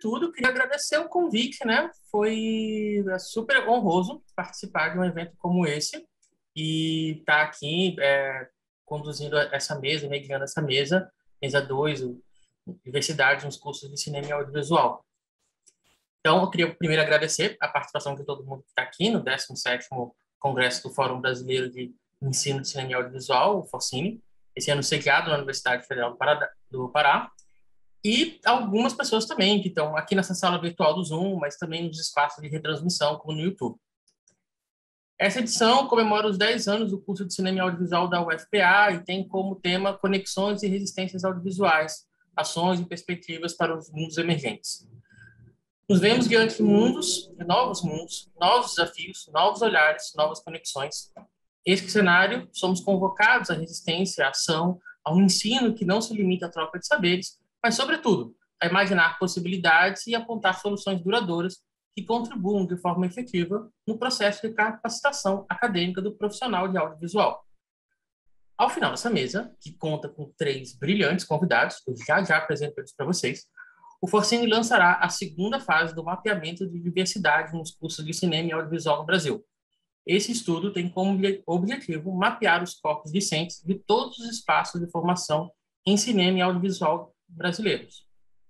tudo, queria agradecer o convite, né? Foi super honroso participar de um evento como esse e estar aqui conduzindo essa mesa, mediando essa mesa, mesa 2, Diversidade nos cursos de cinema e audiovisual. Então, eu queria primeiro agradecer a participação de todo mundo que está aqui no 17º Congresso do Fórum Brasileiro de Ensino de Cinema e Audiovisual, o FOCINE, esse ano sediado na Universidade Federal do Pará, e algumas pessoas também que estão aqui nessa sala virtual do Zoom, mas também nos espaços de retransmissão, como no YouTube. Essa edição comemora os 10 anos do curso de Cinema e Audiovisual da UFPA e tem como tema Conexões e Resistências Audiovisuais, Ações e Perspectivas para os Mundos Emergentes. Nos vemos diante de mundos, novos desafios, novos olhares, novas conexões. Este cenário, somos convocados à resistência, à ação, a um ensino que não se limita à troca de saberes, mas, sobretudo, a imaginar possibilidades e apontar soluções duradouras que contribuam de forma efetiva no processo de capacitação acadêmica do profissional de audiovisual. Ao final dessa mesa, que conta com 3 brilhantes convidados, eu já apresento eles para vocês, o Forcine lançará a segunda fase do mapeamento de diversidade nos cursos de cinema e audiovisual no Brasil. Esse estudo tem como objetivo mapear os corpos discentes de todos os espaços de formação em cinema e audiovisual brasileiros.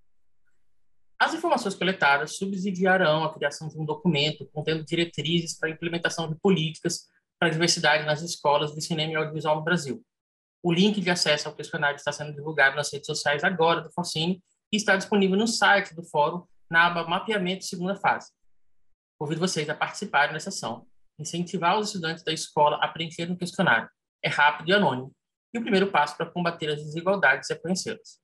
As informações coletadas subsidiarão a criação de um documento contendo diretrizes para a implementação de políticas para a diversidade nas escolas de cinema e audiovisual no Brasil. O link de acesso ao questionário está sendo divulgado nas redes sociais agora do Forcine e está disponível no site do Fórum, na aba Mapeamento Segunda Fase. Convido vocês a participarem dessa ação, incentivar os estudantes da escola a preencher um questionário. É rápido e anônimo, e o primeiro passo para combater as desigualdades é conhecê-las.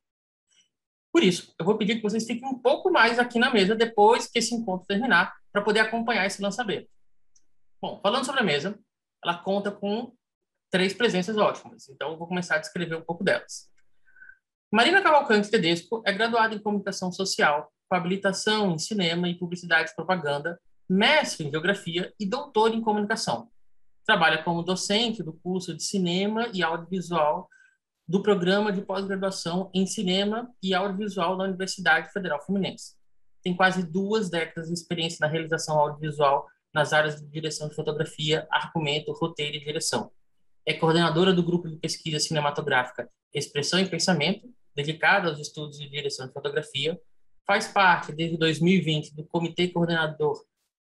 Por isso, eu vou pedir que vocês fiquem um pouco mais aqui na mesa depois que esse encontro terminar, para poder acompanhar esse lançamento. Bom, falando sobre a mesa, ela conta com 3 presenças ótimas, então eu vou começar a descrever um pouco delas. Marina Cavalcante Tedesco é graduada em Comunicação Social, com habilitação em Cinema e Publicidade e Propaganda, mestre em Geografia e doutor em Comunicação. Trabalha como docente do curso de Cinema e Audiovisual do Programa de Pós-Graduação em Cinema e Audiovisual da Universidade Federal Fluminense. Tem quase 2 décadas de experiência na realização audiovisual nas áreas de direção de fotografia, argumento, roteiro e direção. É coordenadora do grupo de pesquisa cinematográfica Expressão e Pensamento, dedicado aos estudos de direção de fotografia. Faz parte, desde 2020, do comitê coordenador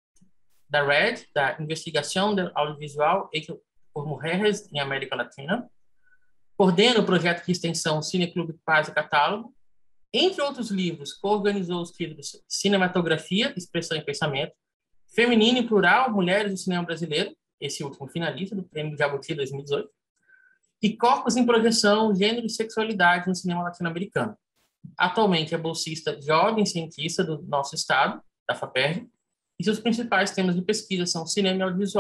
da RED, da Investigação de Audiovisual por Mulheres em América Latina. Coordena o projeto de extensão Cineclube Paz e Catálogo. Entre outros livros, coorganizou os títulos Cinematografia, Expressão e Pensamento, Feminino e Plural, Mulheres do Cinema Brasileiro, esse último finalista do Prêmio Jabuti 2018, e Corpos em Projeção, Gênero e Sexualidade no Cinema Latino-Americano. Atualmente é bolsista jovem cientista do nosso estado, da FAPERJ, e seus principais temas de pesquisa são cinema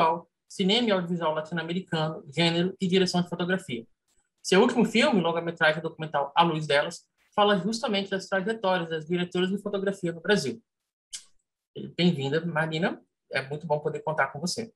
e audiovisual latino-americano, gênero e direção de fotografia. Seu último filme, longa-metragem documental A Luz Delas, fala justamente das trajetórias das diretoras de fotografia no Brasil. Bem-vinda, Marina. É muito bom poder contar com você.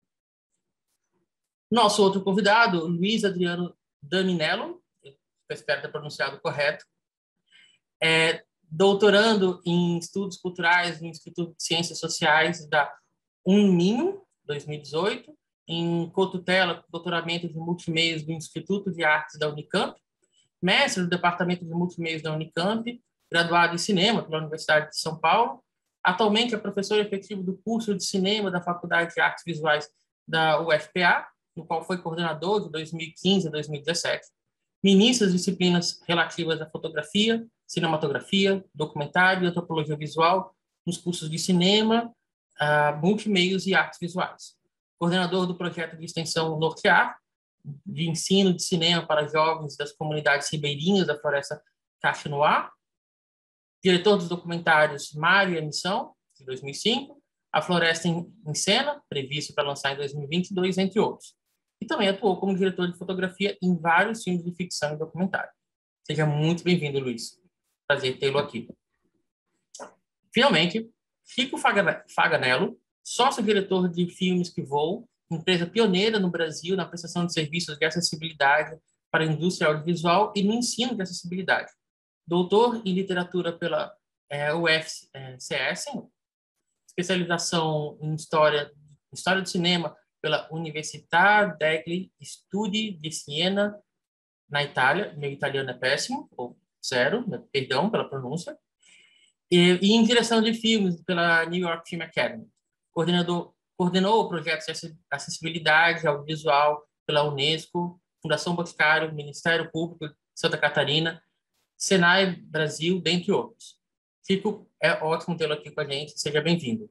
Nosso outro convidado, Luiz Adriano Daminello, espero ter pronunciado correto, é doutorando em Estudos Culturais no Instituto de Ciências Sociais da Unminho, 2018, em cotutela, doutoramento de multimeios do Instituto de Artes da Unicamp, mestre do Departamento de Multimeios da Unicamp, graduado em Cinema pela Universidade de São Paulo. Atualmente é professor efetivo do curso de Cinema da Faculdade de Artes Visuais da UFPA, no qual foi coordenador de 2015 a 2017. Ministra as disciplinas relativas à fotografia, cinematografia, documentário e antropologia visual nos cursos de Cinema, Multimeios e Artes Visuais. Coordenador do projeto de extensão Nortear, de ensino de cinema para jovens das comunidades ribeirinhas da Floresta Caxinoá. Diretor dos documentários Mário e a Missão, de 2005, A Floresta em Cena, previsto para lançar em 2022, entre outros. E também atuou como diretor de fotografia em vários filmes de ficção e documentário. Seja muito bem-vindo, Luiz. Prazer tê-lo aqui. Finalmente, Chico Faganello, sócio-diretor de Filmes que Voam, empresa pioneira no Brasil na prestação de serviços de acessibilidade para a indústria audiovisual e no ensino de acessibilidade. Doutor em literatura pela o FCS, especialização em História do Cinema pela Università degli Studi di Siena, na Itália. Meu italiano é péssimo, ou zero, né? Perdão pela pronúncia. E em direção de filmes pela New York Film Academy. Coordenou projetos de acessibilidade audiovisual pela Unesco, Fundação Boticário, Ministério Público de Santa Catarina, Senai Brasil, dentre outros. Chico, é ótimo tê-lo aqui com a gente, seja bem-vindo.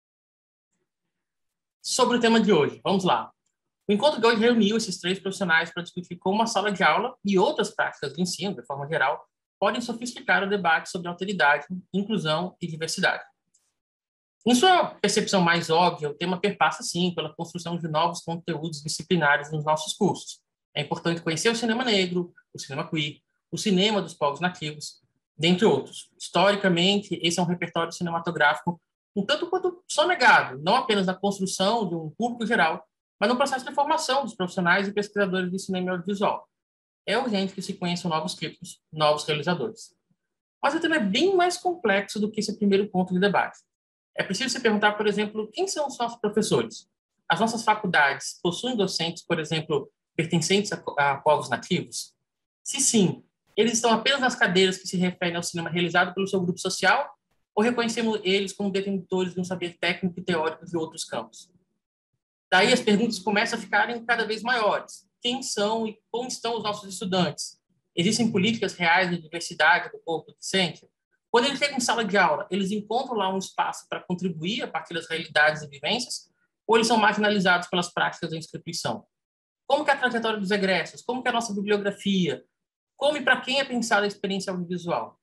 Sobre o tema de hoje, vamos lá. O encontro de hoje reuniu esses três profissionais para discutir como a sala de aula e outras práticas de ensino, de forma geral, podem sofisticar o debate sobre alteridade, inclusão e diversidade. Em sua percepção mais óbvia, o tema perpassa, sim, pela construção de novos conteúdos disciplinares nos nossos cursos. É importante conhecer o cinema negro, o cinema queer, o cinema dos povos nativos, dentre outros. Historicamente, esse é um repertório cinematográfico um tanto quanto sonegado, não apenas na construção de um público geral, mas no processo de formação dos profissionais e pesquisadores de cinema audiovisual. É urgente que se conheçam novos críticos, novos realizadores. Mas o tema é bem mais complexo do que esse primeiro ponto de debate. É preciso se perguntar, por exemplo, quem são os nossos professores? As nossas faculdades possuem docentes, por exemplo, pertencentes a povos nativos? Se sim, eles estão apenas nas cadeiras que se referem ao cinema realizado pelo seu grupo social ou reconhecemos eles como detentores de um saber técnico e teórico de outros campos? Daí as perguntas começam a ficarem cada vez maiores. Quem são e como estão os nossos estudantes? Existem políticas reais de diversidade do corpo docente? Quando eles chegam em sala de aula, eles encontram lá um espaço para contribuir a partir das realidades e vivências? Ou eles são marginalizados pelas práticas da instituição? Como que é a trajetória dos egressos? Como que é a nossa bibliografia? Como e para quem é pensada a experiência audiovisual?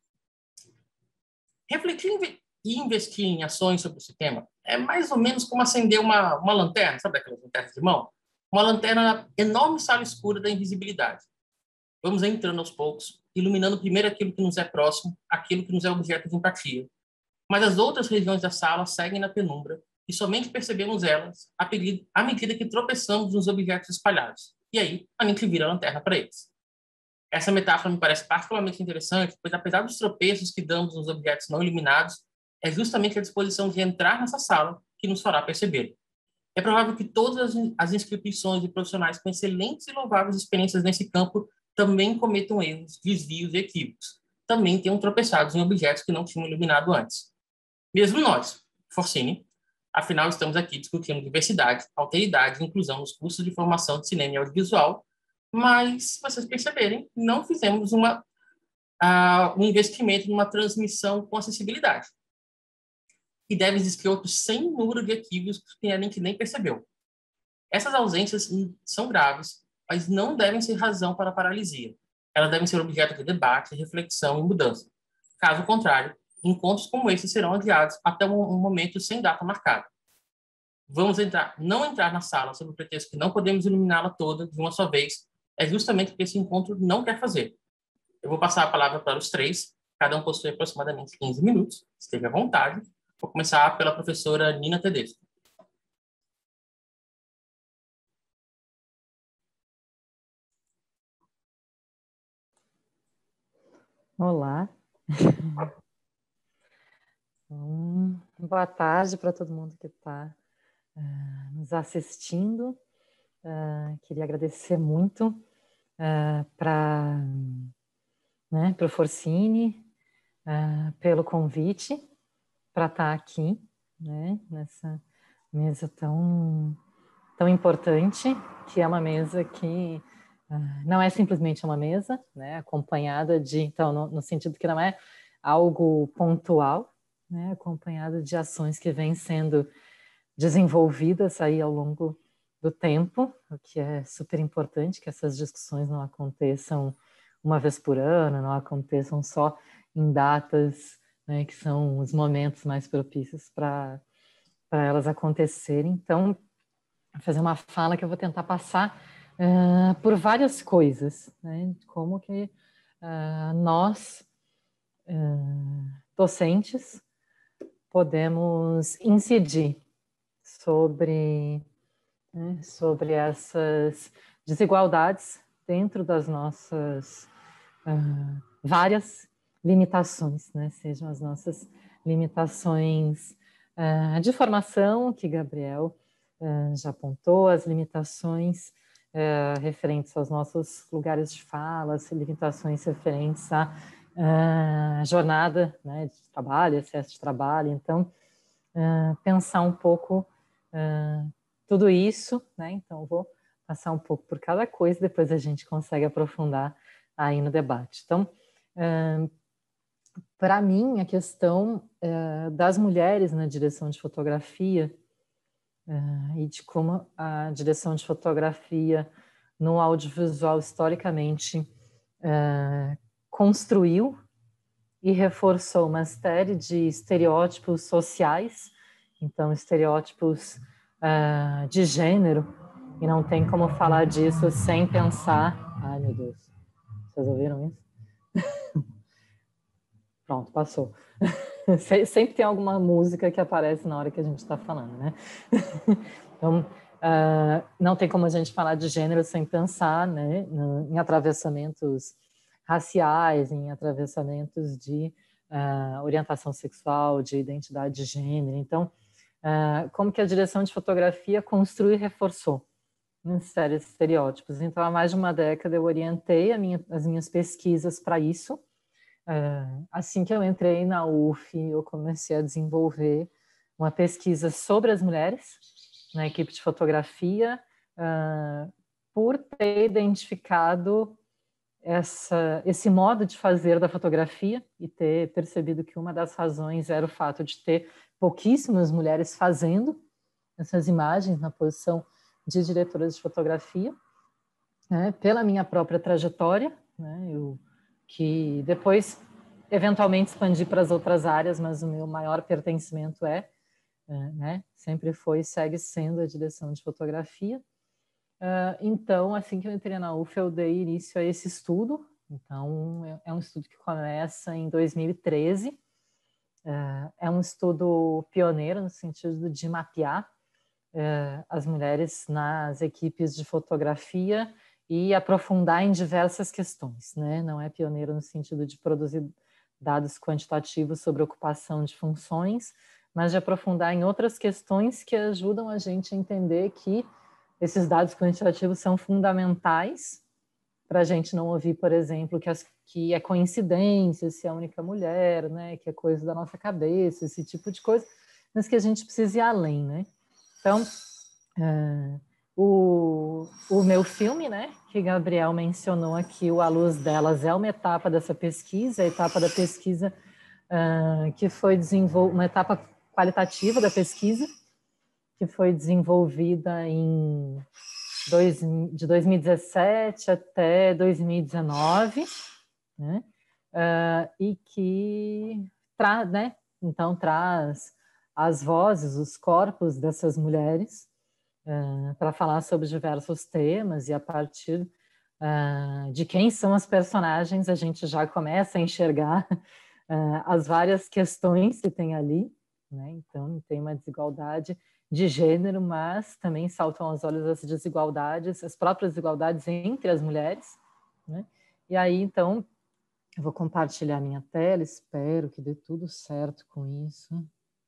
Refletir e investir em ações sobre esse tema é mais ou menos como acender uma lanterna, sabe aquelas lanternas de mão? Uma lanterna na enorme sala escura da invisibilidade. Vamos entrando aos poucos, iluminando primeiro aquilo que nos é próximo, aquilo que nos é objeto de empatia. Mas as outras regiões da sala seguem na penumbra e somente percebemos elas à medida que tropeçamos nos objetos espalhados. E aí, a gente vira a lanterna para eles. Essa metáfora me parece particularmente interessante, pois apesar dos tropeços que damos nos objetos não iluminados, é justamente a disposição de entrar nessa sala que nos fará perceber. É provável que todas as instituições e profissionais com excelentes e louváveis experiências nesse campo também cometam erros, desvios e equívocos. Também tenham tropeçado em objetos que não tinham iluminado antes. Mesmo nós, Forcine, afinal estamos aqui discutindo diversidade, alteridade e inclusão nos cursos de formação de cinema e audiovisual, mas, se vocês perceberem, não fizemos um investimento numa transmissão com acessibilidade. E deve existir outros sem número de equívocos que a gente nem percebeu. Essas ausências são graves, mas não devem ser razão para a paralisia. Elas devem ser objeto de debate, reflexão e mudança. Caso contrário, encontros como esse serão adiados até um momento sem data marcada. Não entrar na sala sob o pretexto que não podemos iluminá-la toda de uma só vez, é justamente o que esse encontro não quer fazer. Eu vou passar a palavra para os três, cada um possui aproximadamente 15 minutos, esteja à vontade. Vou começar pela professora Nina Tedesco. Olá. Boa tarde para todo mundo que está nos assistindo. Queria agradecer muito para o Forcine pelo convite para estar aqui, né, nessa mesa tão importante, que é uma mesa que não é simplesmente uma mesa, né, acompanhada de, então, no sentido que não é algo pontual, né, acompanhado de ações que vêm sendo desenvolvidas aí ao longo do tempo, o que é super importante, que essas discussões não aconteçam uma vez por ano, não aconteçam só em datas, né, que são os momentos mais propícios para elas acontecerem. Então, vou fazer uma fala que eu vou tentar passar por várias coisas, né, como que nós, docentes, podemos incidir sobre essas desigualdades dentro das nossas várias limitações, né? Sejam as nossas limitações de formação, que Gabriel já apontou, as limitações referentes aos nossos lugares de fala, as limitações referentes à jornada, né, de trabalho, excesso de trabalho. Então, pensar um pouco tudo isso, né? Então, vou passar um pouco por cada coisa, depois a gente consegue aprofundar aí no debate. Então, para mim, a questão das mulheres na direção de fotografia e de como a direção de fotografia no audiovisual historicamente construiu e reforçou uma série de estereótipos sociais, então estereótipos de gênero, e não tem como falar disso sem pensar... Ai, meu Deus, vocês ouviram isso? Pronto, passou. Sempre tem alguma música que aparece na hora que a gente está falando, né? Então, não tem como a gente falar de gênero sem pensar, né, em atravessamentos raciais, em atravessamentos de orientação sexual, de identidade de gênero. Então, como que a direção de fotografia construiu e reforçou uma série de estereótipos. Então, há mais de uma década eu orientei as minhas pesquisas para isso. Assim que eu entrei na UF, eu comecei a desenvolver uma pesquisa sobre as mulheres na equipe de fotografia, por ter identificado esse modo de fazer da fotografia e ter percebido que uma das razões era o fato de ter pouquíssimas mulheres fazendo essas imagens na posição de diretoras de fotografia, né, pela minha própria trajetória, né, que depois eventualmente expandi para as outras áreas, mas o meu maior pertencimento né, sempre foi e segue sendo a direção de fotografia. Então, assim que eu entrei na UF, eu dei início a esse estudo. Então, é um estudo que começa em 2013. É um estudo pioneiro no sentido de mapear as mulheres nas equipes de fotografia e aprofundar em diversas questões, né? Não é pioneiro no sentido de produzir dados quantitativos sobre ocupação de funções, mas de aprofundar em outras questões que ajudam a gente a entender que esses dados quantitativos são fundamentais para a gente não ouvir, por exemplo, que é coincidência, se é a única mulher, né? Que é coisa da nossa cabeça, esse tipo de coisa, mas que a gente precisa ir além, né? Então, o meu filme, né, que Gabriel mencionou aqui, o A Luz Delas, é uma etapa dessa pesquisa, a etapa da pesquisa que foi uma etapa qualitativa da pesquisa, que foi desenvolvida de 2017 até 2019, né, e que né, então traz as vozes, os corpos dessas mulheres para falar sobre diversos temas, e a partir de quem são as personagens a gente já começa a enxergar as várias questões que tem ali, né? Então tem uma desigualdade de gênero, mas também saltam aos olhos as desigualdades, as próprias desigualdades entre as mulheres, né? E aí então eu vou compartilhar minha tela, espero que dê tudo certo com isso.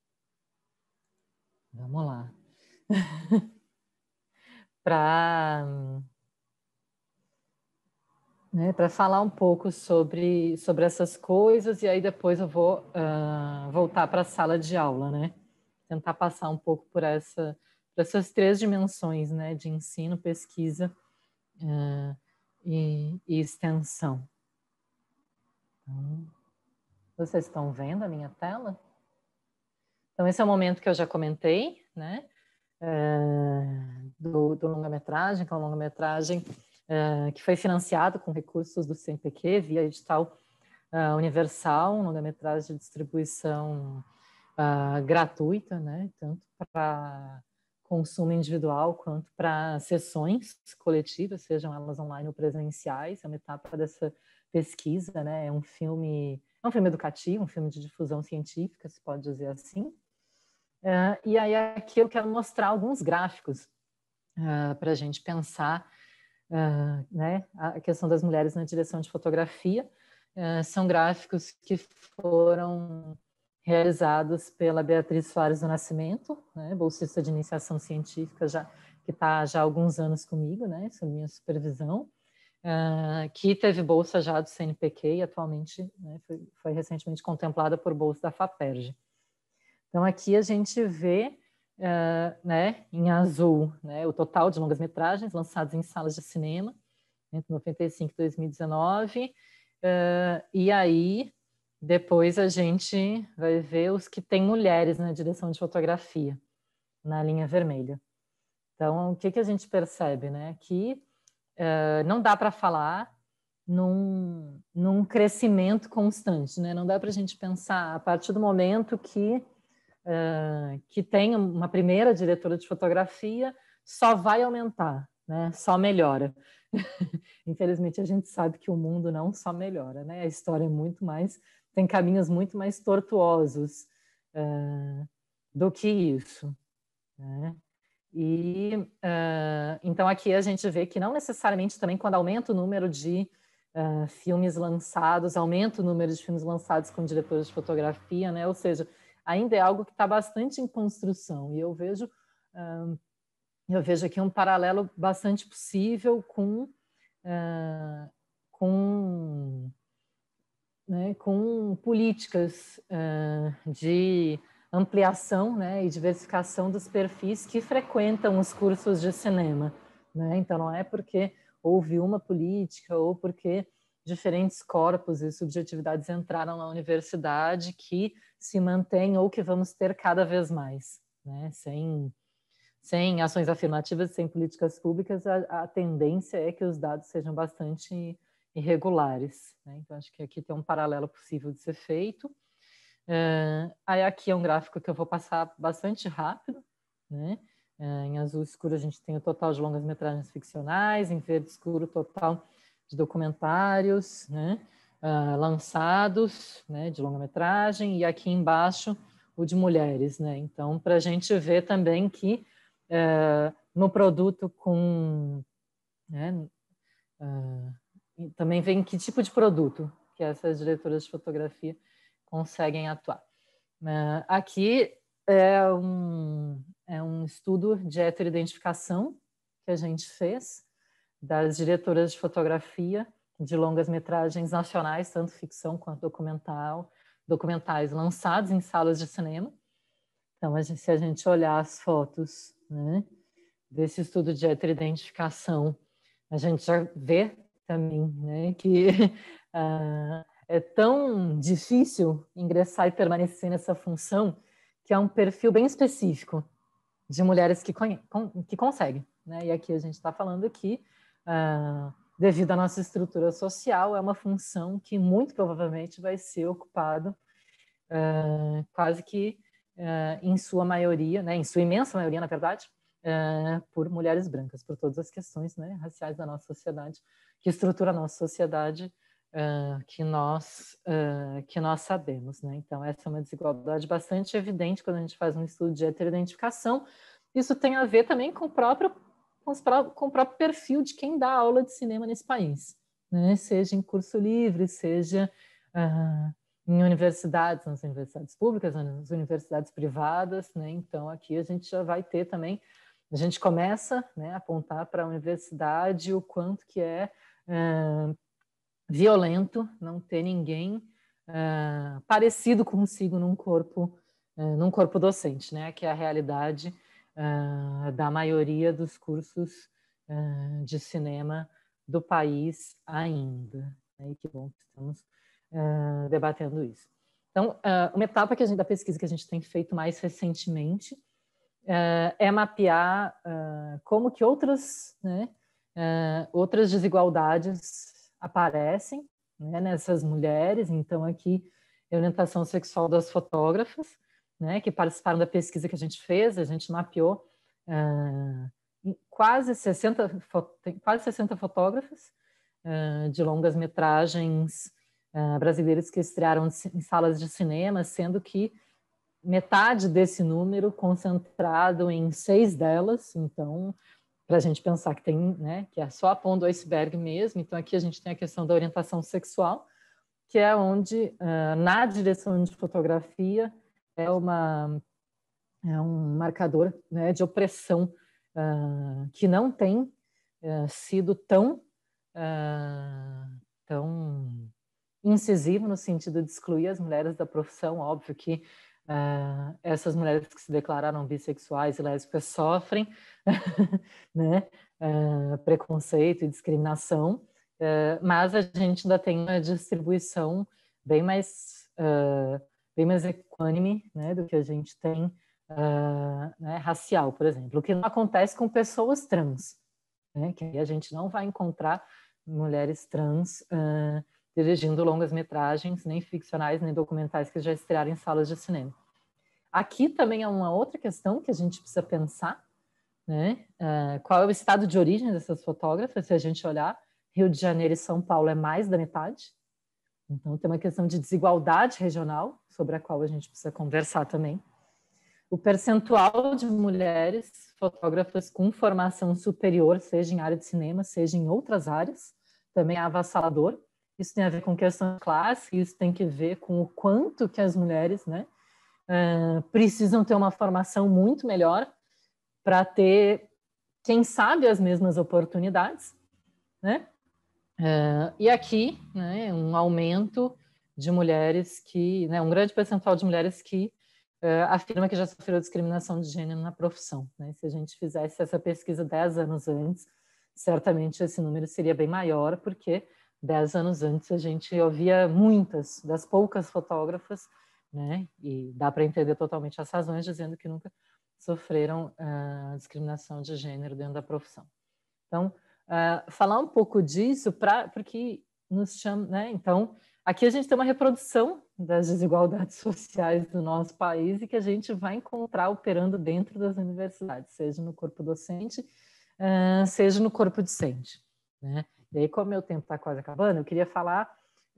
Vamos lá. Para falar um pouco sobre essas coisas, e aí depois eu vou voltar para a sala de aula, né? Tentar passar um pouco por essas três dimensões, né? De ensino, pesquisa e extensão. Então, vocês estão vendo a minha tela? Então, esse é o momento que eu já comentei, né? Do longa-metragem, que é uma longa-metragem que foi financiado com recursos do CNPq via edital universal, um longa-metragem de distribuição gratuita, né? Tanto para consumo individual quanto para sessões coletivas, sejam elas online ou presenciais. É uma etapa dessa pesquisa, né? É um filme educativo, um filme de difusão científica, se pode dizer assim. E aí aqui eu quero mostrar alguns gráficos para a gente pensar né, a questão das mulheres na direção de fotografia. são gráficos que foram realizados pela Beatriz Soares do Nascimento, né, bolsista de iniciação científica, que está já há alguns anos comigo, né, sob minha supervisão, que teve bolsa já do CNPq e atualmente, né, foi recentemente contemplada por bolsa da FAPERJ. Então, aqui a gente vê, né, em azul, né, o total de longas-metragens lançados em salas de cinema, entre 95 e 2019, e aí depois a gente vai ver os que têm mulheres na direção de fotografia, na linha vermelha. Então, o que a gente percebe, né? Que não dá para falar num crescimento constante, né? Não dá para a gente pensar, a partir do momento que tem uma primeira diretora de fotografia, só vai aumentar, né? Só melhora. Infelizmente, a gente sabe que o mundo não só melhora, né? A história é muito mais, tem caminhos muito mais tortuosos do que isso, né? E então aqui a gente vê que não necessariamente também quando aumenta o número de filmes lançados, aumenta o número de filmes lançados com diretores de fotografia, né? Ou seja, ainda é algo que está bastante em construção. E eu vejo aqui um paralelo bastante possível com políticas de ampliação, né, e diversificação dos perfis que frequentam os cursos de cinema, né? Então, não é porque houve uma política ou porque diferentes corpos e subjetividades entraram na universidade que se mantém ou que vamos ter cada vez mais, né? Sem ações afirmativas, sem políticas públicas, a tendência é que os dados sejam bastante irregulares, né? Então, acho que aqui tem um paralelo possível de ser feito. Aí aqui é um gráfico que eu vou passar bastante rápido, né? Em azul escuro a gente tem o total de longas-metragens ficcionais, em verde escuro o total de documentários, né? Lançados, né? De longa-metragem, e aqui embaixo o de mulheres, né? Então, para a gente ver também que no produto com... né? Também vem que tipo de produto que essas diretoras de fotografia conseguem atuar. Aqui é um estudo de heteroidentificação que a gente fez das diretoras de fotografia de longas-metragens nacionais, tanto ficção quanto documentais lançados em salas de cinema. Então, se a gente olhar as fotos, né, desse estudo de heteroidentificação, a gente já vê também, né, que é tão difícil ingressar e permanecer nessa função que é um perfil bem específico de mulheres que conseguem, né? E aqui a gente está falando que, devido à nossa estrutura social, é uma função que muito provavelmente vai ser ocupada quase que em sua maioria, né, em sua imensa maioria, na verdade, por mulheres brancas, por todas as questões, né, raciais da nossa sociedade, que estrutura a nossa sociedade, que nós sabemos, né? Então, essa é uma desigualdade bastante evidente quando a gente faz um estudo de heteroidentificação. Isso tem a ver também com o próprio perfil de quem dá aula de cinema nesse país, né? Seja em curso livre, seja em universidades, nas universidades públicas, nas universidades privadas, né? Então, aqui a gente já vai ter também, a gente começa, né, a apontar para a universidade o quanto que é violento não ter ninguém parecido consigo num corpo docente, né? Que é a realidade da maioria dos cursos de cinema do país ainda. E que bom que estamos debatendo isso. Então, uma etapa da pesquisa que a gente tem feito mais recentemente é mapear como que outras desigualdades aparecem, né, nessas mulheres. Então, aqui, a orientação sexual das fotógrafas, né, que participaram da pesquisa que a gente fez, a gente mapeou quase 60 fotógrafas de longas-metragens brasileiros que estrearam em salas de cinema, sendo que metade desse número concentrado em 6 delas. Então, para a gente pensar que é só a ponta do iceberg mesmo. Então, aqui a gente tem a questão da orientação sexual, que é onde, na direção de fotografia, é um marcador, né, de opressão que não tem sido tão incisivo no sentido de excluir as mulheres da profissão. Óbvio que essas mulheres que se declararam bissexuais e lésbicas sofrem né, preconceito e discriminação, mas a gente ainda tem uma distribuição bem mais equânime, né, do que a gente tem né, racial, por exemplo, o que não acontece com pessoas trans, né, que aí a gente não vai encontrar mulheres trans dirigindo longas-metragens, nem ficcionais, nem documentais que já estrearam em salas de cinema. Aqui também é uma outra questão que a gente precisa pensar, né? Qual é o estado de origem dessas fotógrafas? Se a gente olhar, Rio de Janeiro e São Paulo é mais da metade. Então, tem uma questão de desigualdade regional, sobre a qual a gente precisa conversar também. O percentual de mulheres fotógrafas com formação superior, seja em área de cinema, seja em outras áreas, também é avassalador. Isso tem a ver com questão de classe, isso tem que ver com o quanto que as mulheres, né, precisam ter uma formação muito melhor para ter, quem sabe, as mesmas oportunidades, né? E aqui, né, um aumento de mulheres que, né, um grande percentual de mulheres que afirma que já sofreu discriminação de gênero na profissão, né? Se a gente fizesse essa pesquisa 10 anos antes, certamente esse número seria bem maior, porque 10 anos antes a gente ouvia muitas das poucas fotógrafas, né? E dá para entender totalmente as razões, dizendo que nunca sofreram discriminação de gênero dentro da profissão. Então, falar um pouco disso porque nos chama, né? Então, aqui a gente tem uma reprodução das desigualdades sociais do nosso país e que a gente vai encontrar operando dentro das universidades, seja no corpo docente, seja no corpo discente, né? E aí, como meu tempo está quase acabando, eu queria falar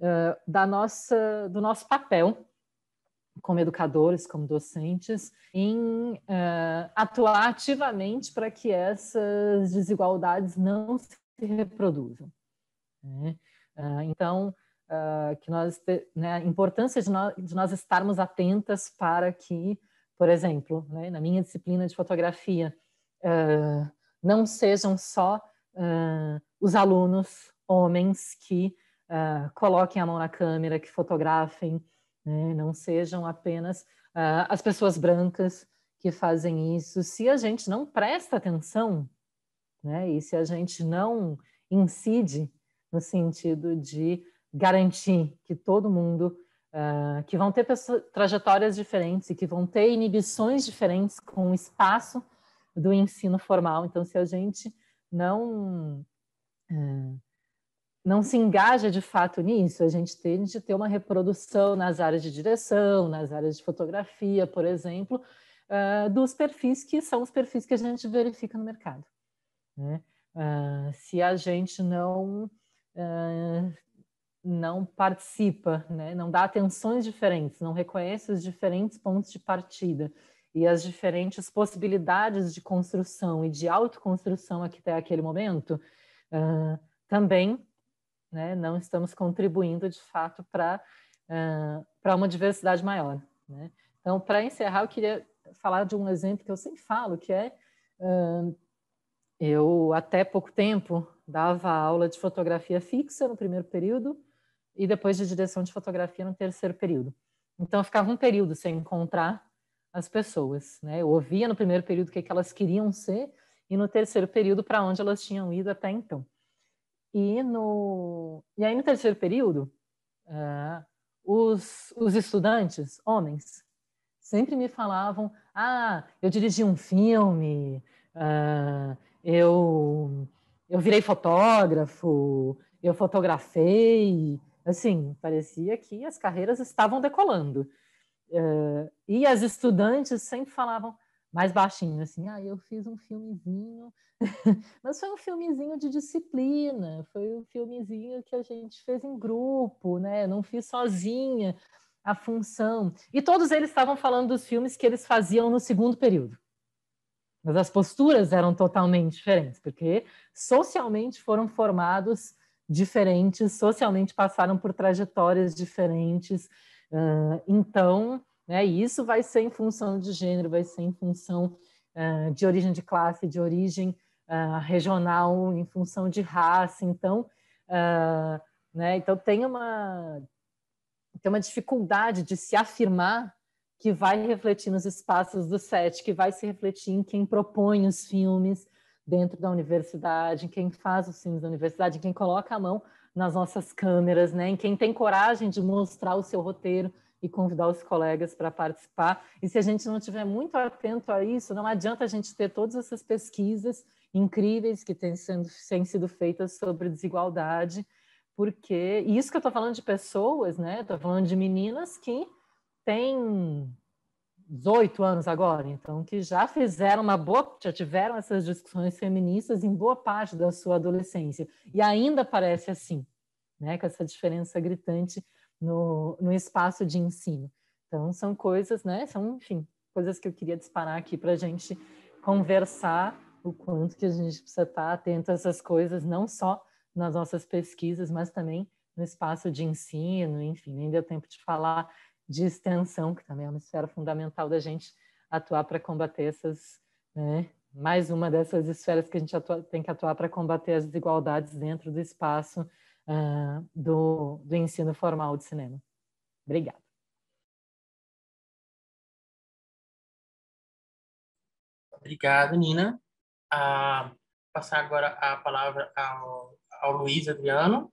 do nosso papel como educadores, como docentes, em atuar ativamente para que essas desigualdades não se reproduzam, né? Então, né, a importância de nós estarmos atentas para que, por exemplo, né, na minha disciplina de fotografia, não sejam só os alunos homens que coloquem a mão na câmera, que fotografem, né, não sejam apenas as pessoas brancas que fazem isso. Se a gente não presta atenção, né, e se a gente não incide no sentido de garantir que todo mundo, que vão ter trajetórias diferentes e que vão ter inibições diferentes com o espaço do ensino formal. Então, se a gente não se engaja de fato nisso, a gente tem de ter uma reprodução nas áreas de direção, nas áreas de fotografia, por exemplo, dos perfis que são os perfis que a gente verifica no mercado, né? Se a gente não participa, né, não dá atenções diferentes, não reconhece os diferentes pontos de partida e as diferentes possibilidades de construção e de autoconstrução até aquele momento, também, né, não estamos contribuindo de fato para uma diversidade maior, né? Então, para encerrar, eu queria falar de um exemplo que eu sempre falo, que é eu até pouco tempo dava aula de fotografia fixa no primeiro período e depois de direção de fotografia no terceiro período. Então, eu ficava um período sem encontrar as pessoas, né? Eu ouvia no primeiro período o que elas queriam ser e no terceiro período para onde elas tinham ido até então. E aí, no terceiro período, os estudantes, homens, sempre me falavam: eu dirigi um filme, eu virei fotógrafo, eu fotografei. Assim, parecia que as carreiras estavam decolando. E as estudantes sempre falavam mais baixinho, assim: eu fiz um filmezinho, mas foi um filmezinho de disciplina, foi um filmezinho que a gente fez em grupo, né? Não fiz sozinha a função. E todos eles estavam falando dos filmes que eles faziam no segundo período. Mas as posturas eram totalmente diferentes, porque socialmente foram formados diferentes, socialmente passaram por trajetórias diferentes. Então, né, isso vai ser em função de gênero, vai ser em função de origem de classe, de origem regional, em função de raça. Então, né, então tem uma dificuldade de se afirmar que vai refletir nos espaços do set, que vai se refletir em quem propõe os filmes dentro da universidade, em quem faz os filmes da universidade, em quem coloca a mão nas nossas câmeras, né? Em quem tem coragem de mostrar o seu roteiro e convidar os colegas para participar. E se a gente não estiver muito atento a isso, não adianta a gente ter todas essas pesquisas incríveis que têm sido feitas sobre desigualdade, porque e isso que eu estou falando de pessoas, né? Estou falando de meninas que têm 18 anos agora, então, que já já tiveram essas discussões feministas em boa parte da sua adolescência, e ainda parece assim, né? Com essa diferença gritante no espaço de ensino. Então, são coisas, né? São, enfim, coisas que eu queria disparar aqui para a gente conversar o quanto que a gente precisa estar atento a essas coisas, não só nas nossas pesquisas, mas também no espaço de ensino, enfim, nem deu tempo de falar de extensão, que também é uma esfera fundamental da gente atuar para combater essas, né, mais uma dessas esferas que a gente tem que atuar para combater as desigualdades dentro do espaço do ensino formal de cinema. Obrigada. Obrigado, Nina. Passar agora a palavra ao Luiz Adriano.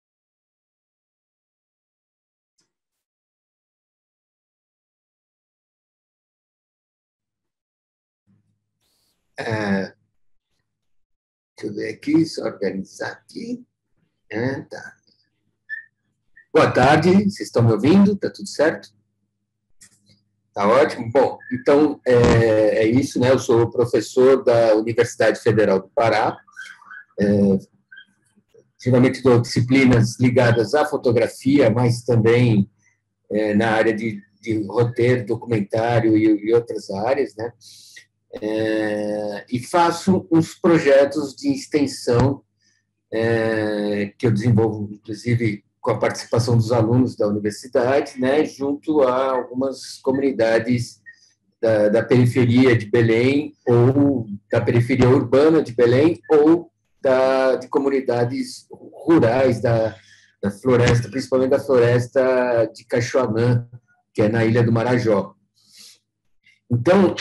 Deixa eu ver aqui, só organizar aqui. Tá. Boa tarde, vocês estão me ouvindo? Tá tudo certo? Tá ótimo. Bom, então é isso, né? Eu sou professor da Universidade Federal do Pará. Geralmente dou disciplinas ligadas à fotografia, mas também na área de roteiro, documentário e outras áreas, né? E faço uns projetos de extensão que eu desenvolvo, inclusive, com a participação dos alunos da universidade, né, junto a algumas comunidades da periferia de Belém, ou da periferia urbana de Belém, ou de comunidades rurais da floresta, principalmente da floresta de Cachoanã, que é na Ilha do Marajó. Então,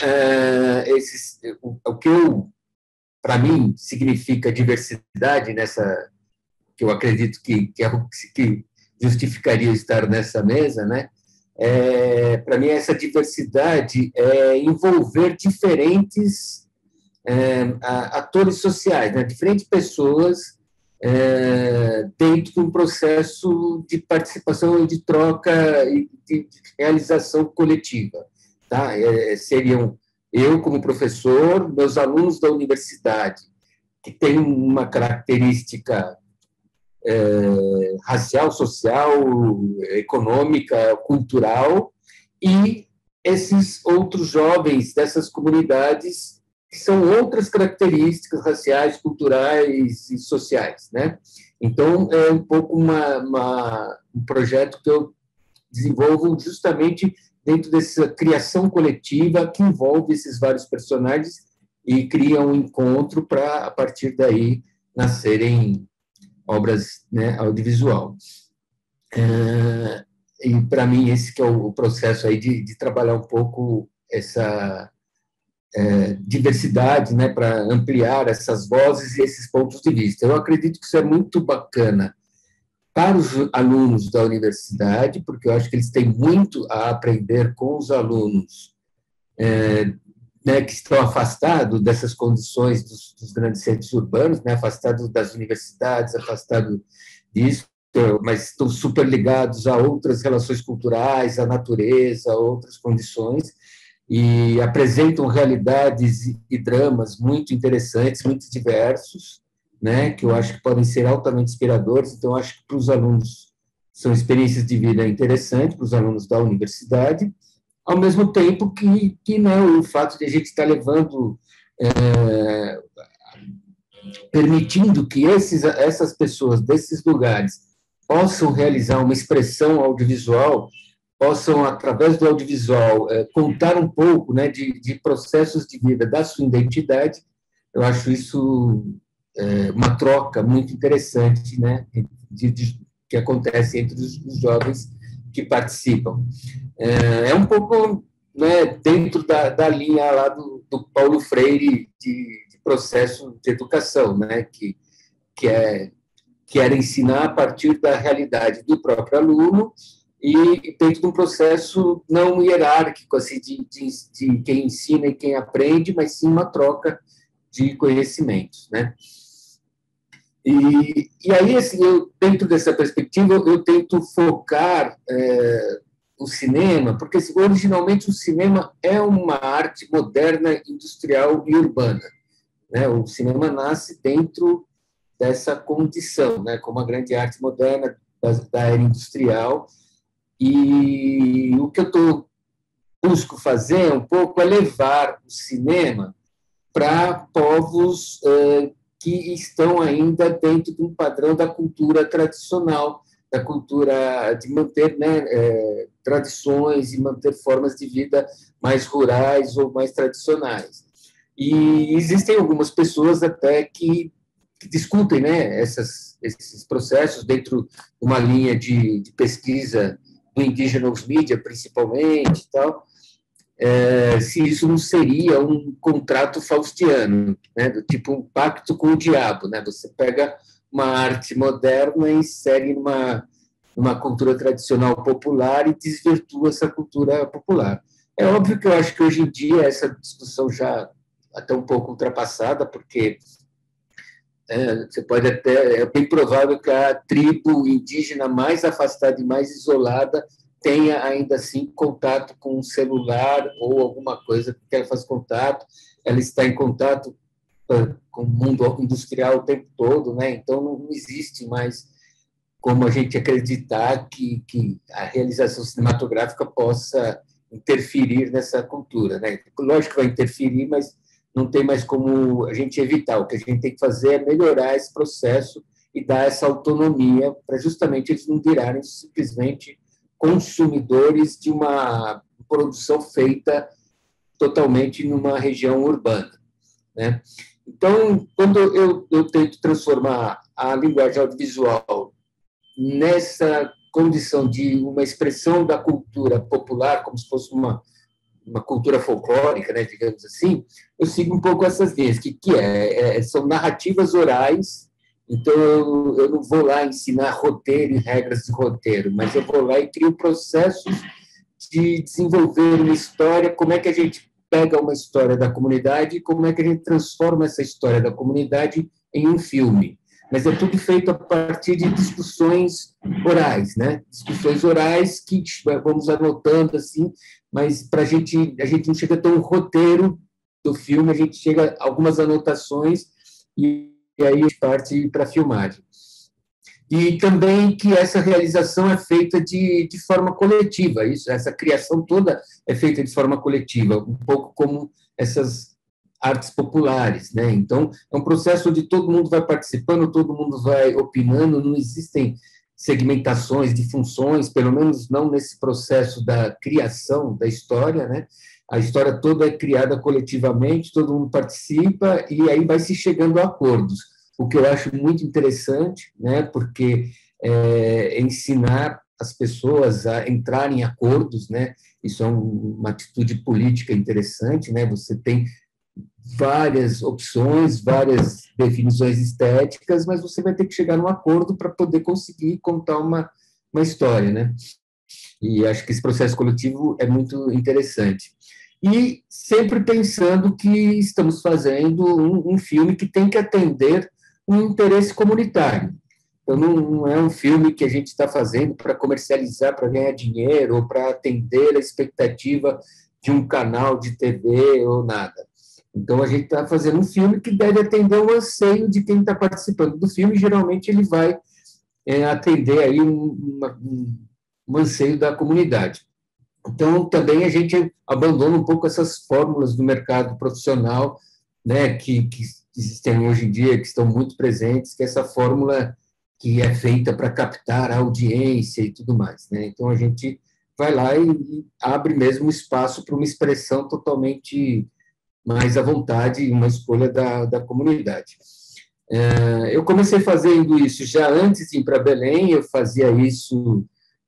o que para mim, significa diversidade que eu acredito que justificaria estar nessa mesa, né? Para mim, essa diversidade é envolver diferentes atores sociais, né? Diferentes pessoas dentro de um processo de participação e de troca e de realização coletiva. Tá? Seriam eu, como professor, meus alunos da universidade, que tem uma característica racial, social, econômica, cultural, e esses outros jovens dessas comunidades que são outras características raciais, culturais e sociais, né? Então, é um pouco um projeto que eu desenvolvo justamente dentro dessa criação coletiva que envolve esses vários personagens e cria um encontro para, a partir daí, nascerem obras, né, audiovisual. E, para mim, esse que é o processo aí de trabalhar um pouco essa diversidade, né, para ampliar essas vozes e esses pontos de vista. Eu acredito que isso é muito bacana para os alunos da universidade, porque eu acho que eles têm muito a aprender com os alunos né, que estão afastados dessas condições dos grandes centros urbanos, né, afastados das universidades, afastados disso, mas estão super ligados a outras relações culturais, à natureza, a outras condições, e apresentam realidades e dramas muito interessantes, muito diversos, né, que eu acho que podem ser altamente inspiradores. Então, acho que para os alunos são experiências de vida interessantes, para os alunos da universidade, ao mesmo tempo que né, o fato de a gente estar levando permitindo que essas pessoas desses lugares possam realizar uma expressão audiovisual, possam, através do audiovisual, contar um pouco, né, de processos de vida da sua identidade. Eu acho isso uma troca muito interessante, né, que acontece entre os jovens que participam. Um pouco, né, dentro da linha lá do Paulo Freire de processo de educação, né, que era ensinar a partir da realidade do próprio aluno e dentro de um processo não hierárquico, assim, de quem ensina e quem aprende, mas sim uma troca de conhecimentos, né? E aí, assim, dentro dessa perspectiva, eu tento focar o cinema, porque assim, originalmente o cinema é uma arte moderna, industrial e urbana, né? O cinema nasce dentro dessa condição, né? Como a grande arte moderna da era industrial. E o que eu busco fazer um pouco é levar o cinema para povos que estão ainda dentro de um padrão da cultura tradicional, da cultura de manter, né, tradições e manter formas de vida mais rurais ou mais tradicionais. E existem algumas pessoas até que discutem, né, esses processos dentro de uma linha de pesquisa do indigenous media, principalmente, e tal, se isso não seria um contrato faustiano, né, do tipo um pacto com o diabo, né? Você pega uma arte moderna e insere numa cultura tradicional popular e desvirtua essa cultura popular. É óbvio que eu acho que hoje em dia essa discussão já até um pouco ultrapassada, porque você pode até, é bem provável que a tribo indígena mais afastada e mais isolada tenha ainda assim contato com um celular ou alguma coisa que ela faz contato, ela está em contato com o mundo industrial o tempo todo, né? Então não existe mais como a gente acreditar que a realização cinematográfica possa interferir nessa cultura, né? Lógico que vai interferir, mas não tem mais como a gente evitar. O que a gente tem que fazer é melhorar esse processo e dar essa autonomia para justamente eles não virarem simplesmente consumidores de uma produção feita totalmente numa região urbana, né? Então, quando eu tento transformar a linguagem audiovisual nessa condição de uma expressão da cultura popular, como se fosse uma cultura folclórica, né, digamos assim, eu sigo um pouco essas linhas, que são narrativas orais. Então, eu não vou lá ensinar roteiro e regras de roteiro, mas eu vou lá e crio processos de desenvolver uma história, como é que a gente pega uma história da comunidade e como é que a gente transforma essa história da comunidade em um filme. Mas é tudo feito a partir de discussões orais, né? Discussões orais que vamos anotando assim, mas a gente não chega a ter um roteiro do filme, a gente chega a algumas anotações e aí a gente parte para a filmagem. E também que essa realização é feita de forma coletiva, essa criação toda é feita de forma coletiva, um pouco como essas artes populares, né? Então, é um processo onde todo mundo vai participando, todo mundo vai opinando, não existem segmentações de funções, pelo menos não nesse processo da criação da história, né? A história toda é criada coletivamente, todo mundo participa e aí vai se chegando a acordos, o que eu acho muito interessante, né? Porque ensinar as pessoas a entrarem em acordos, né? Isso é uma atitude política interessante, né? Você tem várias opções, várias definições estéticas, mas você vai ter que chegar num acordo para poder conseguir contar uma história, né? E acho que esse processo coletivo é muito interessante. E sempre pensando que estamos fazendo um filme que tem que atender um interesse comunitário. Então, não é um filme que a gente está fazendo para comercializar, para ganhar dinheiro, ou para atender a expectativa de um canal de TV ou nada. Então, a gente está fazendo um filme que deve atender o anseio de quem está participando do filme, e geralmente ele vai atender aí um anseio da comunidade. Então, também a gente abandona um pouco essas fórmulas do mercado profissional, né, que existem hoje em dia, que estão muito presentes, que é essa fórmula que é feita para captar a audiência e tudo mais, né? Então, a gente vai lá e abre mesmo espaço para uma expressão totalmente mais à vontade, uma escolha da comunidade. Eu comecei fazendo isso já antes de ir para Belém, eu fazia isso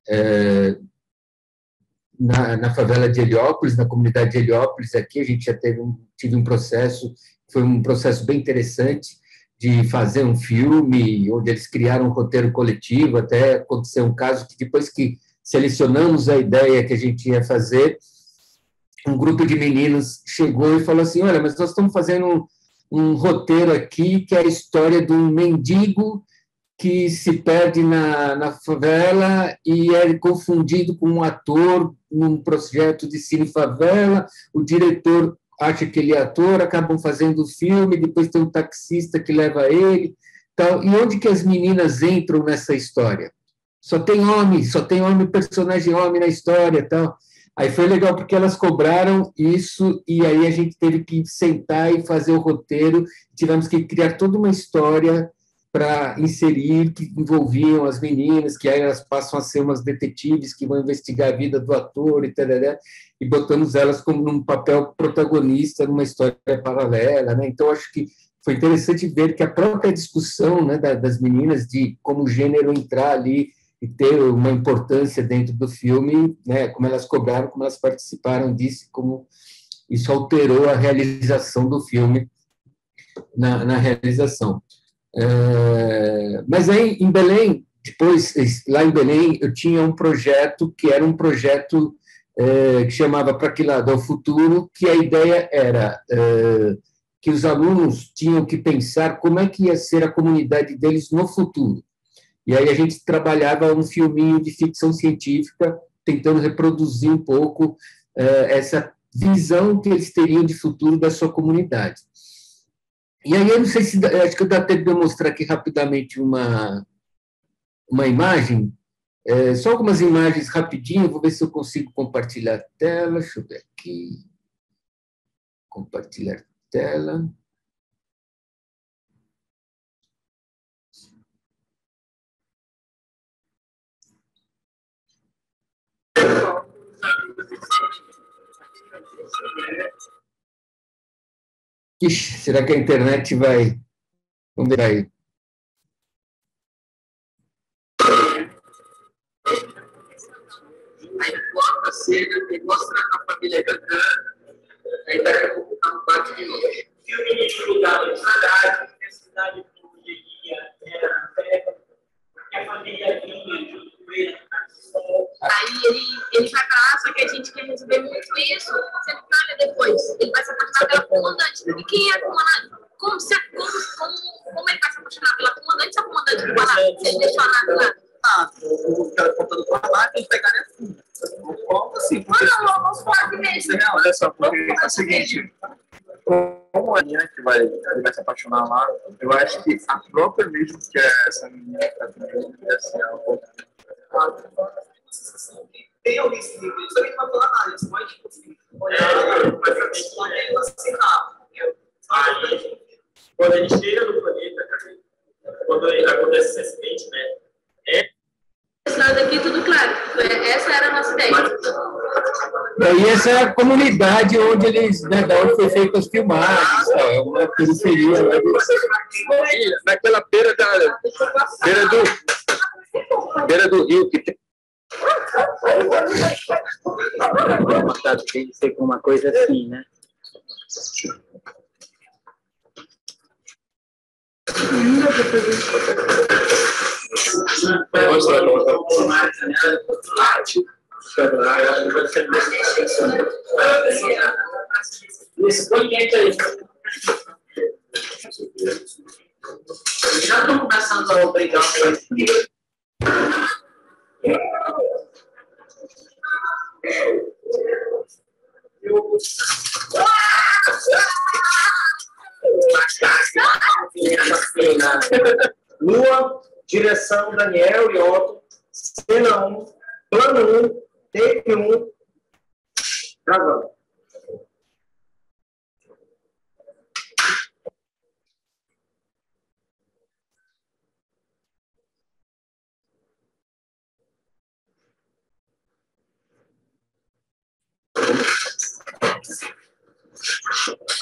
na favela de Heliópolis, na comunidade de Heliópolis, aqui a gente já tive um processo, foi um processo bem interessante, de fazer um filme, onde eles criaram um roteiro coletivo, até aconteceu um caso que depois que selecionamos a ideia que a gente ia fazer, um grupo de meninos chegou e falou assim, olha, mas nós estamos fazendo um roteiro aqui que é a história de um mendigo que se perde na favela e é confundido com um ator num projeto de Cine Favela, o diretor acha que ele é ator, acabam fazendo o filme, depois tem um taxista que leva ele, tal. E onde que as meninas entram nessa história? Só tem homem, personagem homem na história, tal. Aí foi legal, porque elas cobraram isso, e aí a gente teve que sentar e fazer o roteiro, tivemos que criar toda uma história para inserir, que envolviam as meninas, que aí elas passam a ser umas detetives que vão investigar a vida do ator, e botamos elas como num papel protagonista numa história paralela, né? Então, acho que foi interessante ver que a própria discussão, né, das meninas, de como o gênero entrar ali e ter uma importância dentro do filme, né, como elas cobraram, como elas participaram disso, como isso alterou a realização do filme na realização. Mas aí, em Belém, depois, lá em Belém, eu tinha um projeto que era um projeto que chamava Para Que Lado é o Futuro, que a ideia era que os alunos tinham que pensar como é que ia ser a comunidade deles no futuro. E aí a gente trabalhava um filminho de ficção científica, tentando reproduzir um pouco essa visão que eles teriam de futuro da sua comunidade. E aí, eu não sei se... Acho que dá tempo de eu mostrar aqui rapidamente uma imagem, só algumas imagens rapidinho, vou ver se eu consigo compartilhar a tela. Deixa eu ver aqui. Compartilhar tela. Ixi, será que a internet vai... Vamos ver aí. Aí coloca a cena, mostra a família cantando, aí daqui a pouco está no quarto de novo. Filme de lugar de cidade, necessidade de mulheria, era porque a família vinha junto com ele. Aí ele vai pra lá, só que a gente quer resolver muito isso. Você não olha depois. Ele vai se apaixonar pela comandante. E quem é a comandante? Como ele vai se apaixonar pela comandante se a comandante não vai lá? Se ele deixou a nave lá? O cara contando por lá, tem que pegar a funda. Conta assim. Vamos fazer mesmo. Olha só, porque é o seguinte. Como a menina que vai se apaixonar lá, eu acho que a própria mesmo que é essa menina que está tentando assim, tem alguém se livre, isso também não vai falar nada, você pode olhar, mas também assinar. Aí, quando a gente chega no planeta, quando acontece esse acidente, né? Esse lado aqui, tudo claro. Essa era a nossa ideia. E essa é a comunidade onde eles, né, da onde foi feita as filmagens, é uma periferia lá naquela beira do rio que tem. Tem que ser uma coisa assim, né? Isso, põe quente aí. Já estou começando a obrigar Lua, direção Daniel e Otto, cena 1, plano 1, take 1, gravando.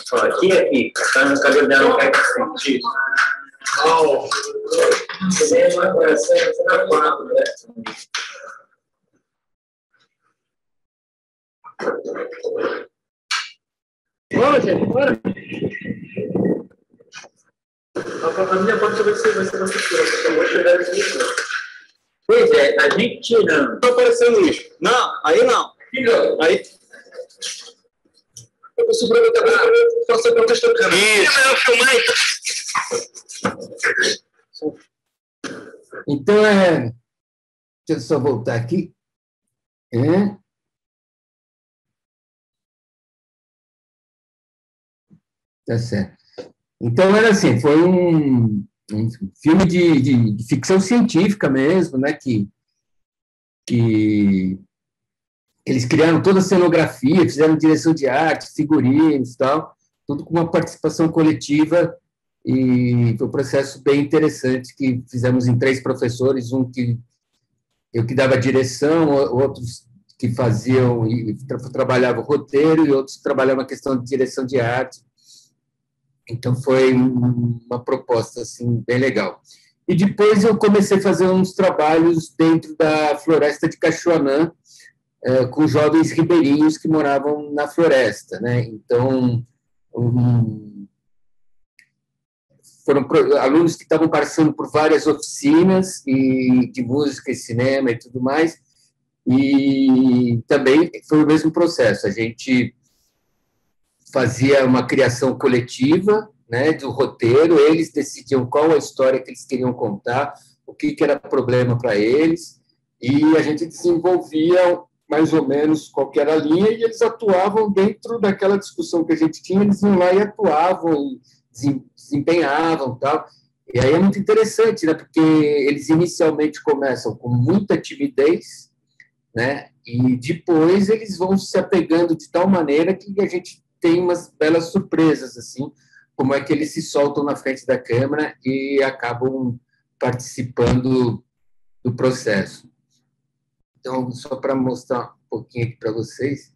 Ó, aqui. Tá no cabelo dela, não cai pra frente. Você vai aparecer na 4, né? Bora, gente, bora. A minha parte vai ser professora, porque eu vou chegar aqui. Pois é, a gente tirando. Não apareceu lixo. Não, aí não. Aí. Eu tô segurando até agora. Posso ser contestar câmera. Isso, eu filmar Então, deixa eu só voltar aqui. Tá certo. Então, era assim, foi um filme de ficção científica mesmo, né, que eles criaram toda a cenografia, fizeram direção de arte, figurinos e tal, tudo com uma participação coletiva, e foi um processo bem interessante que fizemos em 3 professores, eu que dava direção, outros que faziam e trabalhavam o roteiro, e outros que trabalhavam a questão de direção de arte. Então, foi uma proposta assim, bem legal. E depois eu comecei a fazer uns trabalhos dentro da floresta de Cachoanã, com jovens ribeirinhos que moravam na floresta, né? Então, foram alunos que estavam passando por várias oficinas de música e cinema e tudo mais, e também foi o mesmo processo. A gente fazia uma criação coletiva, né, do roteiro, eles decidiam qual a história que eles queriam contar, o que era problema para eles, e a gente desenvolvia mais ou menos qual era a linha, e eles atuavam dentro daquela discussão que a gente tinha, eles iam lá e atuavam, e desempenhavam, tal. E aí é muito interessante, né, porque eles inicialmente começam com muita timidez, né, e depois eles vão se apegando de tal maneira que a gente tem umas belas surpresas, assim, como é que eles se soltam na frente da câmera e acabam participando do processo. Então, só para mostrar um pouquinho aqui para vocês.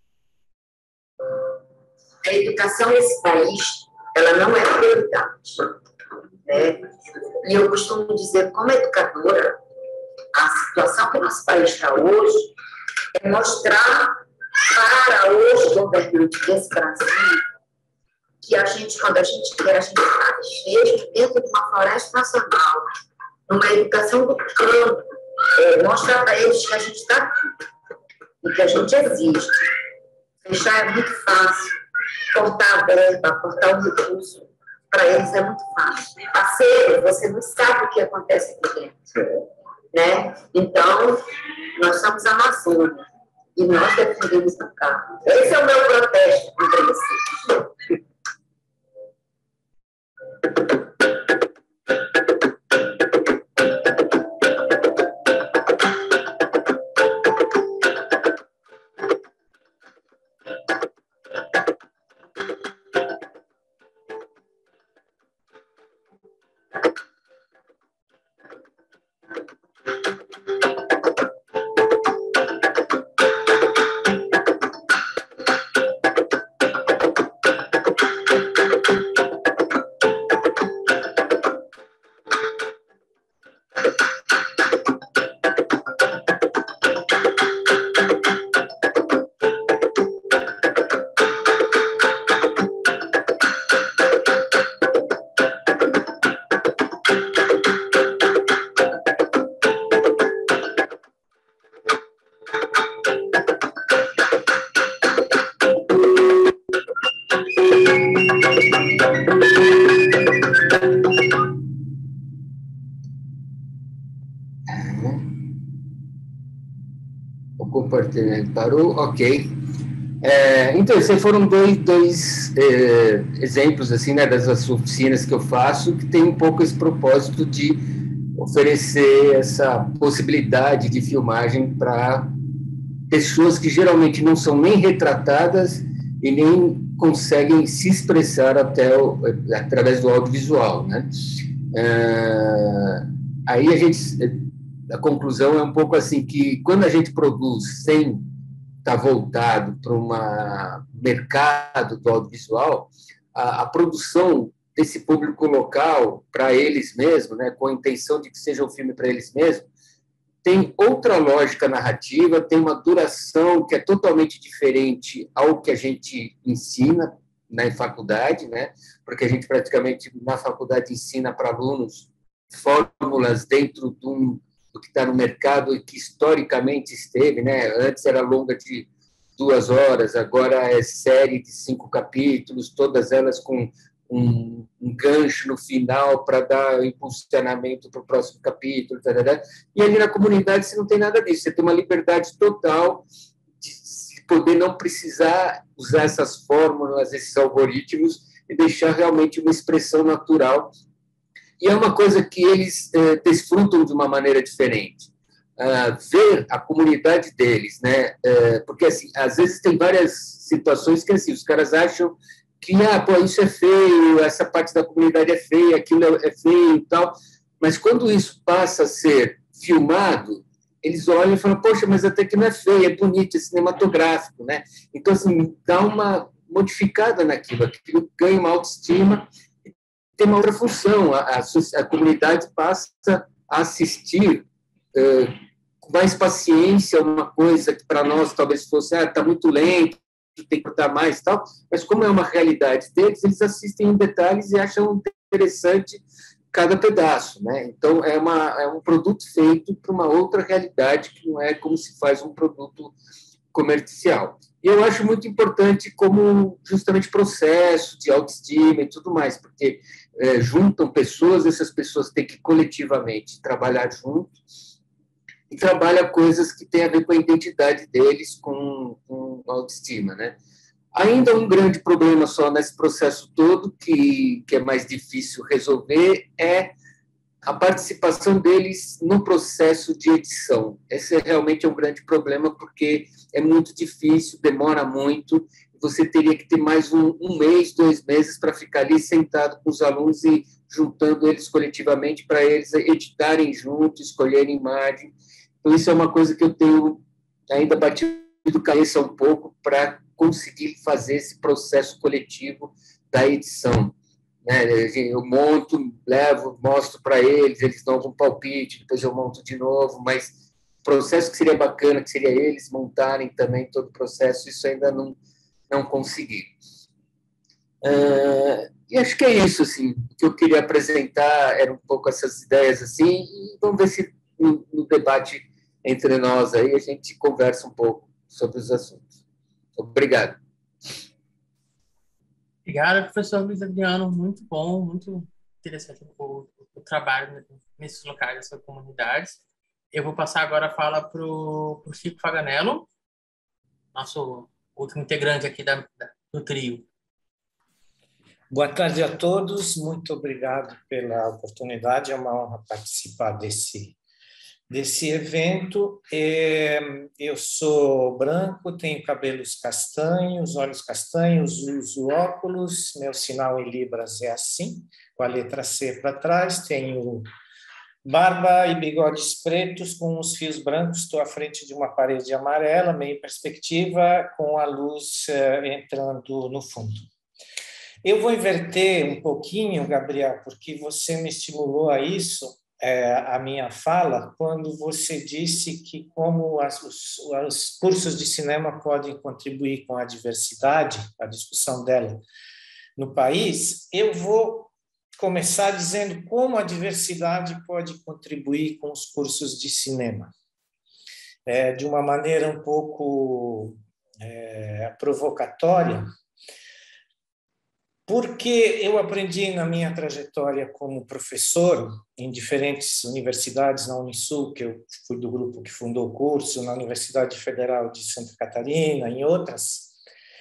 A educação nesse país, ela não é prioridade, né? E eu costumo dizer, como educadora, a situação que o nosso país está hoje é mostrar para os governantes desse Brasil que a gente, quando a gente quer, a gente faz, mesmo dentro de uma floresta nacional, numa educação do campo, mostrar para eles que a gente está aqui e que a gente existe. Fechar é muito fácil, cortar a verba, cortar o recurso, para eles é muito fácil. Parceiro, você não sabe o que acontece aqui dentro, né? Então, nós somos a Amazônia e nós defendemos o carro. Esse é o meu protesto contra você. Parou? Ok. Então, esses foram dois exemplos assim, né, das oficinas que eu faço, que tem um pouco esse propósito de oferecer essa possibilidade de filmagem para pessoas que geralmente não são nem retratadas e nem conseguem se expressar através do audiovisual, né? Aí a conclusão é um pouco assim, que quando a gente produz sem está voltado para um mercado do audiovisual, a produção desse público local para eles mesmos, né, com a intenção de que seja um filme para eles mesmos, tem outra lógica narrativa, tem uma duração que é totalmente diferente ao que a gente ensina na faculdade, né? Porque a gente praticamente na faculdade ensina para alunos fórmulas dentro do que está no mercado e que historicamente esteve, né? Antes era longa de 2 horas, agora é série de 5 capítulos, todas elas com um gancho no final para dar impulsionamento para o próximo capítulo, tarará. E ali na comunidade você não tem nada disso, você tem uma liberdade total de poder não precisar usar essas fórmulas, esses algoritmos, e deixar realmente uma expressão natural. E é uma coisa que eles desfrutam de uma maneira diferente. Ver a comunidade deles, né? Porque, assim, às vezes tem várias situações que, assim, os caras acham que, pô, isso é feio, essa parte da comunidade é feia, aquilo é feio e tal, mas quando isso passa a ser filmado, eles olham e falam, poxa, mas até que não é feio, é bonito, é cinematográfico, né? Então, assim, dá uma modificada naquilo, aquilo ganha uma autoestima e tem uma outra função, a comunidade passa a assistir com mais paciência uma coisa que para nós talvez fosse, está muito lento, tem que cortar mais e tal, mas como é uma realidade deles, eles assistem em detalhes e acham interessante cada pedaço, né? Então, é um produto feito para uma outra realidade, que não é como se faz um produto comercial. E eu acho muito importante como justamente processo de autoestima e tudo mais, porque juntam pessoas, essas pessoas têm que coletivamente trabalhar juntos, e trabalha coisas que têm a ver com a identidade deles, com autoestima, né? Ainda um grande problema só nesse processo todo, que é mais difícil resolver, é a participação deles no processo de edição. Esse realmente é um grande problema, porque é muito difícil, demora muito, você teria que ter mais um mês, 2 meses para ficar ali sentado com os alunos e juntando eles coletivamente para eles editarem juntos, escolherem imagem. Então, isso é uma coisa que eu tenho ainda batido cabeça um pouco para conseguir fazer esse processo coletivo da edição. Eu monto, levo, mostro para eles, eles dão um palpite, depois eu monto de novo, mas o processo que seria bacana, que seria eles montarem também todo o processo, isso ainda não consegui. E acho que é isso, assim, o que eu queria apresentar eram um pouco essas ideias, assim, e vamos ver se no debate entre nós aí a gente conversa um pouco sobre os assuntos. Obrigado. Obrigado, professor Luiz Adriano, muito bom, muito interessante o trabalho nesses locais, nessas comunidades. Eu vou passar agora a fala para o Chico Faganello, nosso último integrante aqui do trio. Boa tarde a todos, muito obrigado pela oportunidade, é uma honra participar desse evento. Eu sou branco, tenho cabelos castanhos, olhos castanhos, uso óculos, meu sinal em libras é assim, com a letra C para trás, tenho barba e bigodes pretos com os fios brancos, estou à frente de uma parede amarela, meio perspectiva, com a luz entrando no fundo. Eu vou inverter um pouquinho, Gabriel, porque você me estimulou a isso, a minha fala, quando você disse que como os cursos de cinema podem contribuir com a diversidade, a discussão dela no país, eu vou começar dizendo como a diversidade pode contribuir com os cursos de cinema. De uma maneira um pouco provocatória, porque eu aprendi na minha trajetória como professor em diferentes universidades, na Unisul, que eu fui do grupo que fundou o curso, na Universidade Federal de Santa Catarina, em outras,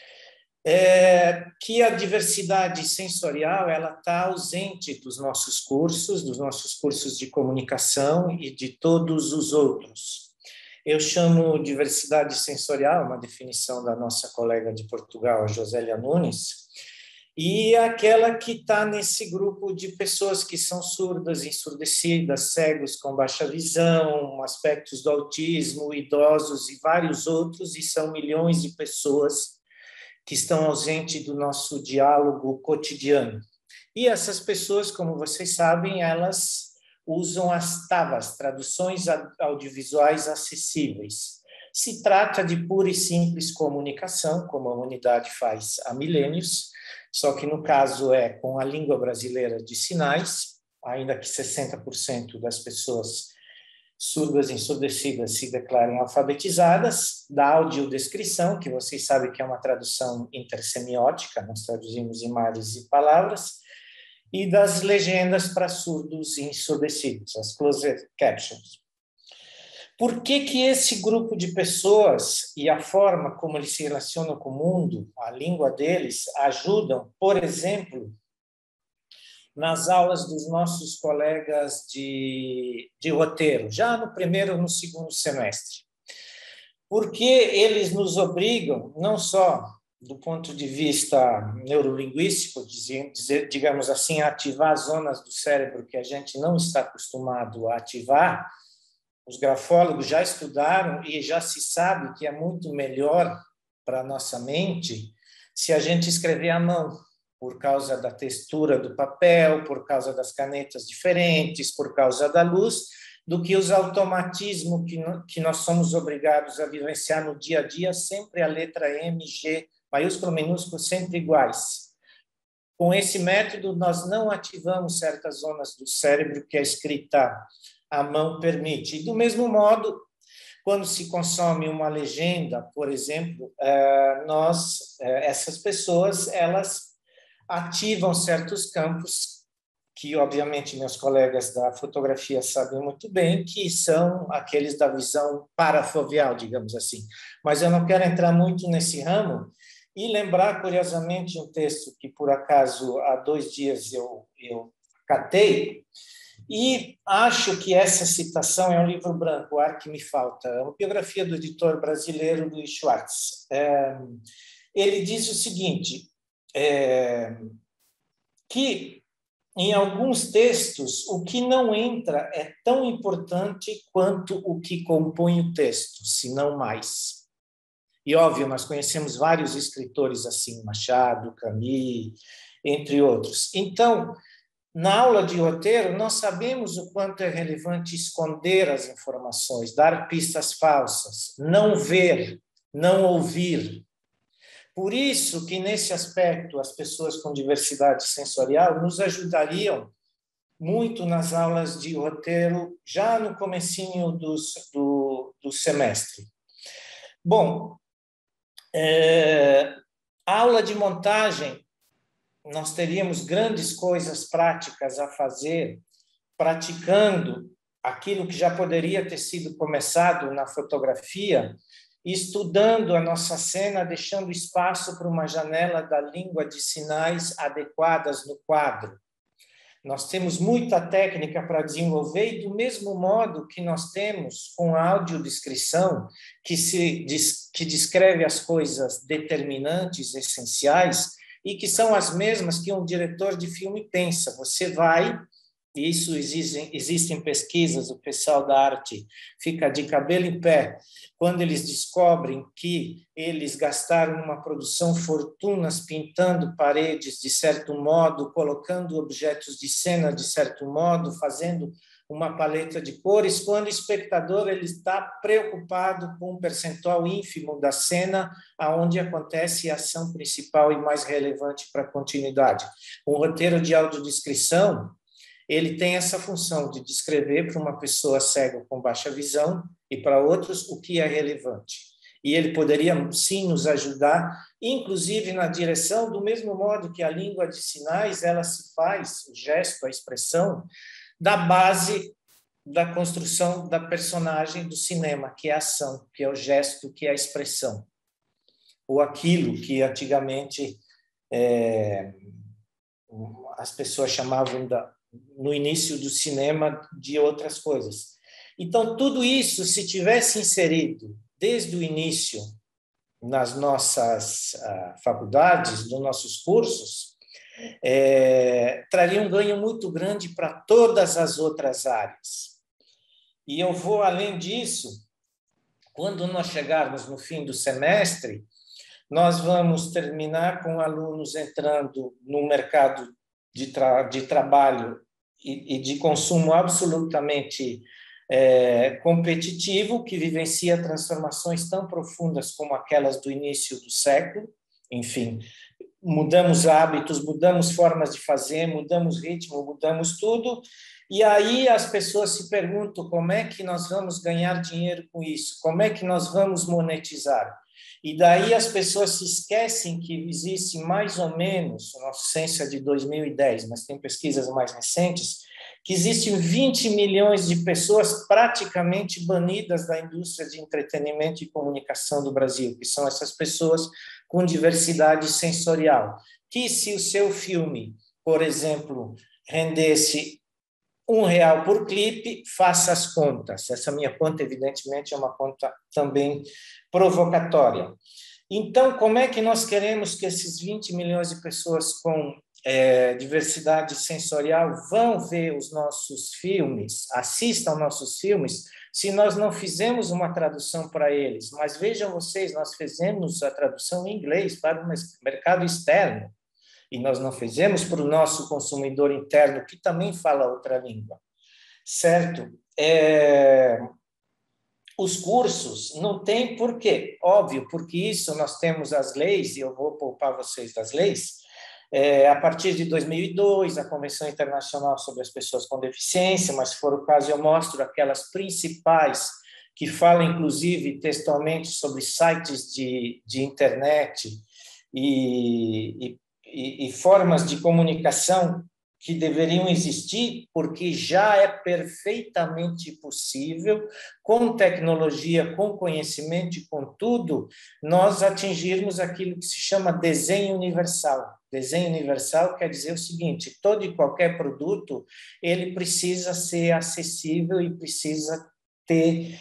que a diversidade sensorial ela está ausente dos nossos cursos de comunicação e de todos os outros. Eu chamo diversidade sensorial, uma definição da nossa colega de Portugal, a Josélia Nunes, e aquela que está nesse grupo de pessoas que são surdas, ensurdecidas, cegos com baixa visão, aspectos do autismo, idosos e vários outros, e são milhões de pessoas que estão ausentes do nosso diálogo cotidiano. E essas pessoas, como vocês sabem, elas usam as TAVAs, traduções audiovisuais acessíveis. Se trata de pura e simples comunicação, como a humanidade faz há milênios, só que no caso é com a língua brasileira de sinais, ainda que 60% das pessoas surdas e ensurdecidas se declarem alfabetizadas, da audiodescrição, que vocês sabem que é uma tradução intersemiótica, nós traduzimos imagens e palavras, e das legendas para surdos e ensurdecidos, as closed captions. Por que que esse grupo de pessoas e a forma como eles se relacionam com o mundo, a língua deles, ajudam, por exemplo, nas aulas dos nossos colegas de roteiro, já no primeiro ou no segundo semestre? Porque eles nos obrigam, não só do ponto de vista neurolinguístico, digamos assim, a ativar zonas do cérebro que a gente não está acostumado a ativar. Os grafólogos já estudaram e já se sabe que é muito melhor para a nossa mente se a gente escrever à mão, por causa da textura do papel, por causa das canetas diferentes, por causa da luz, do que os automatismos que nós somos obrigados a vivenciar no dia a dia, sempre a letra M, G, maiúsculo, minúsculo, sempre iguais. Com esse método, nós não ativamos certas zonas do cérebro que a escrita à mão permite. E, do mesmo modo, quando se consome uma legenda, por exemplo, essas pessoas, elas ativam certos campos que, obviamente, meus colegas da fotografia sabem muito bem, que são aqueles da visão parafoveal, digamos assim. Mas eu não quero entrar muito nesse ramo e lembrar, curiosamente, um texto que, por acaso, há 2 dias eu catei, e acho que essa citação é um livro branco, O Ar que Me Falta, é uma biografia do editor brasileiro Luiz Schwartz. Ele diz o seguinte, que em alguns textos o que não entra é tão importante quanto o que compõe o texto, se não mais. E, óbvio, nós conhecemos vários escritores assim, Machado, Camus, entre outros. Então, na aula de roteiro, nós sabemos o quanto é relevante esconder as informações, dar pistas falsas, não ver, não ouvir. Por isso que, nesse aspecto, as pessoas com diversidade sensorial nos ajudariam muito nas aulas de roteiro, já no comecinho do semestre. Bom, a aula de montagem, nós teríamos grandes coisas práticas a fazer, praticando aquilo que já poderia ter sido começado na fotografia, estudando a nossa cena, deixando espaço para uma janela da língua de sinais adequadas no quadro. Nós temos muita técnica para desenvolver e, do mesmo modo que nós temos com a audiodescrição, que descreve as coisas determinantes, essenciais, e que são as mesmas que um diretor de filme pensa. Você vai, e isso existem pesquisas, o pessoal da arte fica de cabelo em pé, quando eles descobrem que eles gastaram numa produção fortunas pintando paredes de certo modo, colocando objetos de cena de certo modo, fazendo uma paleta de cores, quando o espectador ele está preocupado com um percentual ínfimo da cena aonde acontece a ação principal e mais relevante para a continuidade. Um roteiro de audiodescrição, ele tem essa função de descrever para uma pessoa cega com baixa visão e para outros o que é relevante. E ele poderia, sim, nos ajudar, inclusive na direção, do mesmo modo que a língua de sinais, ela se faz, o gesto, a expressão, da base da construção da personagem do cinema, que é a ação, que é o gesto, que é a expressão. Ou aquilo que antigamente as pessoas chamavam no início do cinema de outras coisas. Então, tudo isso, se tivesse inserido desde o início nas nossas faculdades, nos nossos cursos, traria um ganho muito grande para todas as outras áreas. E eu vou além disso, quando nós chegarmos no fim do semestre, nós vamos terminar com alunos entrando no mercado de trabalho e de consumo absolutamente competitivo, que vivencia transformações tão profundas como aquelas do início do século. Enfim, mudamos hábitos, mudamos formas de fazer, mudamos ritmo, mudamos tudo. E aí as pessoas se perguntam como é que nós vamos ganhar dinheiro com isso, como é que nós vamos monetizar. E daí as pessoas se esquecem que existe mais ou menos, a nossa ciência é de 2010, mas tem pesquisas mais recentes, que existem 20 milhões de pessoas praticamente banidas da indústria de entretenimento e comunicação do Brasil, que são essas pessoas com diversidade sensorial. Que se o seu filme, por exemplo, rendesse R$1 por clipe, faça as contas. Essa minha conta, evidentemente, é uma conta também provocatória. Então, como é que nós queremos que esses 20 milhões de pessoas com diversidade sensorial vão ver os nossos filmes, assistam nossos filmes, se nós não fizemos uma tradução para eles? Mas vejam vocês, nós fizemos a tradução em inglês para o mercado externo, e nós não fizemos para o nosso consumidor interno, que também fala outra língua, certo? Os cursos não tem por quê, óbvio, porque isso nós temos as leis, e eu vou poupar vocês das leis. A partir de 2002, a Convenção Internacional sobre as Pessoas com Deficiência, mas se for o caso eu mostro aquelas principais que falam, inclusive, textualmente sobre sites de internet e formas de comunicação que deveriam existir, porque já é perfeitamente possível, com tecnologia, com conhecimento e com tudo, nós atingirmos aquilo que se chama desenho universal. Desenho universal quer dizer o seguinte: todo e qualquer produto ele precisa ser acessível e precisa ter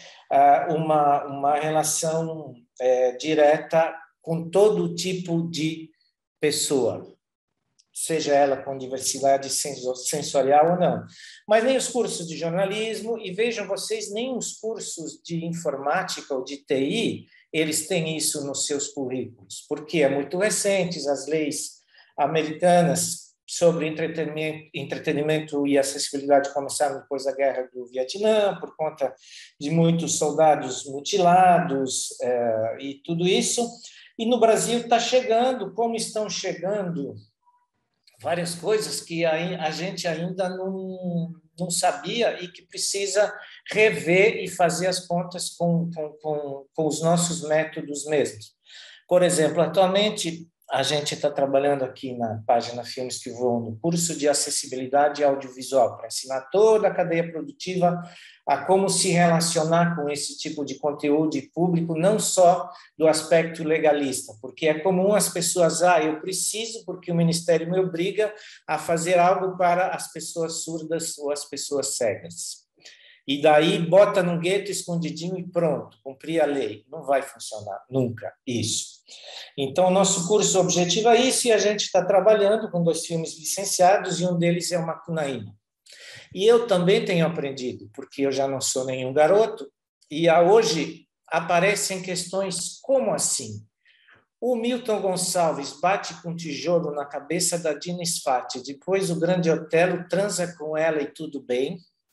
uma relação direta com todo tipo de pessoa, seja ela com diversidade sensorial ou não. Mas nem os cursos de jornalismo, e vejam vocês, nem os cursos de informática ou de TI, eles têm isso nos seus currículos, porque é muito recentes as leis americanas sobre entretenimento e acessibilidade começaram depois da Guerra do Vietnã, por conta de muitos soldados mutilados e tudo isso. E no Brasil está chegando, como estão chegando várias coisas que a gente ainda não sabia e que precisa rever e fazer as contas com os nossos métodos mesmos. Por exemplo, atualmente, a gente está trabalhando aqui na página Filmes que Voam no curso de acessibilidade audiovisual, para ensinar toda a cadeia produtiva a como se relacionar com esse tipo de conteúdo público, não só do aspecto legalista, porque é comum as pessoas, eu preciso porque o Ministério me obriga a fazer algo para as pessoas surdas ou as pessoas cegas. E daí bota num gueto escondidinho e pronto, cumprir a lei. Não vai funcionar, nunca, isso. Então, o nosso curso objetivo é isso, e a gente está trabalhando com 2 filmes licenciados, e um deles é o Macunaíma. E eu também tenho aprendido, porque eu já não sou nenhum garoto, e hoje aparecem questões como assim? O Milton Gonçalves bate com tijolo na cabeça da Dina Sfati, depois o grande Otelo transa com ela e tudo bem.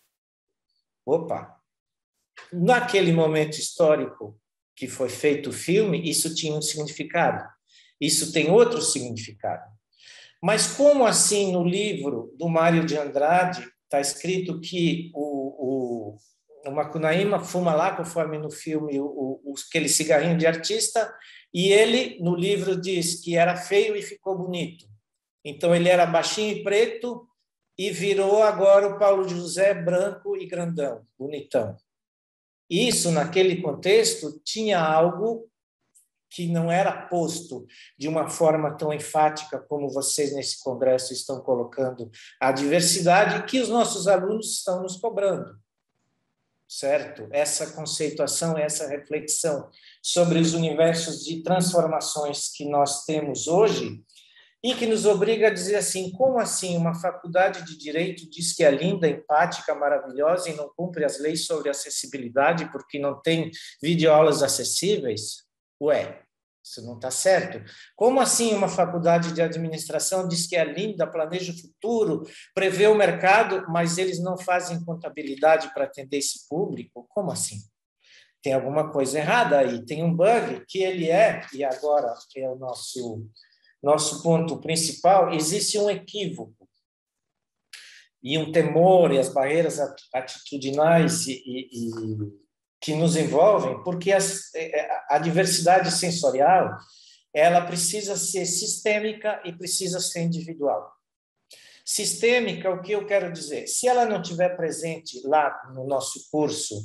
Opa! Naquele momento histórico que foi feito o filme, isso tinha um significado. Isso tem outro significado. Mas como assim no livro do Mário de Andrade está escrito que o Macunaíma fuma lá, conforme no filme, aquele cigarrinho de artista, e ele, no livro, diz que era feio e ficou bonito. Então, ele era baixinho e preto e virou agora o Paulo José branco e grandão, bonitão. Isso, naquele contexto, tinha algo que não era posto de uma forma tão enfática como vocês nesse congresso estão colocando a diversidade que os nossos alunos estão nos cobrando, certo? Essa conceituação, essa reflexão sobre os universos de transformações que nós temos hoje e que nos obriga a dizer assim, como assim uma faculdade de Direito diz que é linda, empática, maravilhosa e não cumpre as leis sobre acessibilidade porque não tem videoaulas acessíveis? Ué, isso não está certo. Como assim uma faculdade de administração diz que é linda, planeja o futuro, prevê o mercado, mas eles não fazem contabilidade para atender esse público? Como assim? Tem alguma coisa errada aí, tem um bug que ele e agora é o nosso ponto principal, existe um equívoco e um temor e as barreiras atitudinais que nos envolvem, porque a diversidade sensorial ela precisa ser sistêmica e precisa ser individual. Sistêmica, o que eu quero dizer? Se ela não estiver presente lá no nosso curso,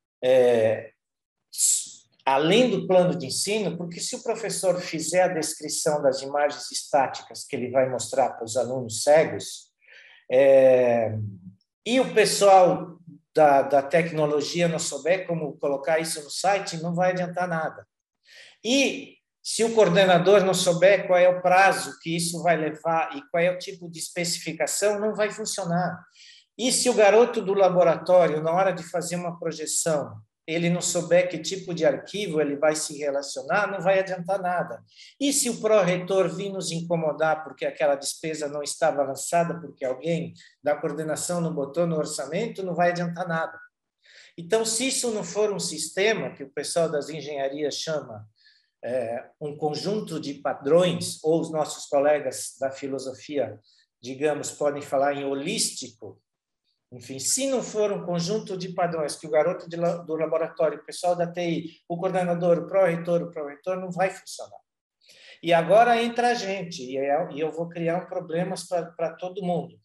além do plano de ensino, porque se o professor fizer a descrição das imagens estáticas que ele vai mostrar para os alunos cegos, e o pessoal da tecnologia não souber como colocar isso no site, não vai adiantar nada. E se o coordenador não souber qual é o prazo que isso vai levar e qual é o tipo de especificação, não vai funcionar. E se o garoto do laboratório, na hora de fazer uma projeção, ele não souber que tipo de arquivo ele vai se relacionar, não vai adiantar nada. E se o pró-reitor vir nos incomodar porque aquela despesa não estava lançada, porque alguém da coordenação não botou no orçamento, não vai adiantar nada. Então, se isso não for um sistema, que o pessoal das engenharias chama um conjunto de padrões, ou os nossos colegas da filosofia, digamos, podem falar em holístico, enfim, se não for um conjunto de padrões que o garoto do laboratório, o pessoal da TI, o coordenador, o pró-reitor, não vai funcionar. E agora entra a gente, e eu vou criar problemas para todo mundo.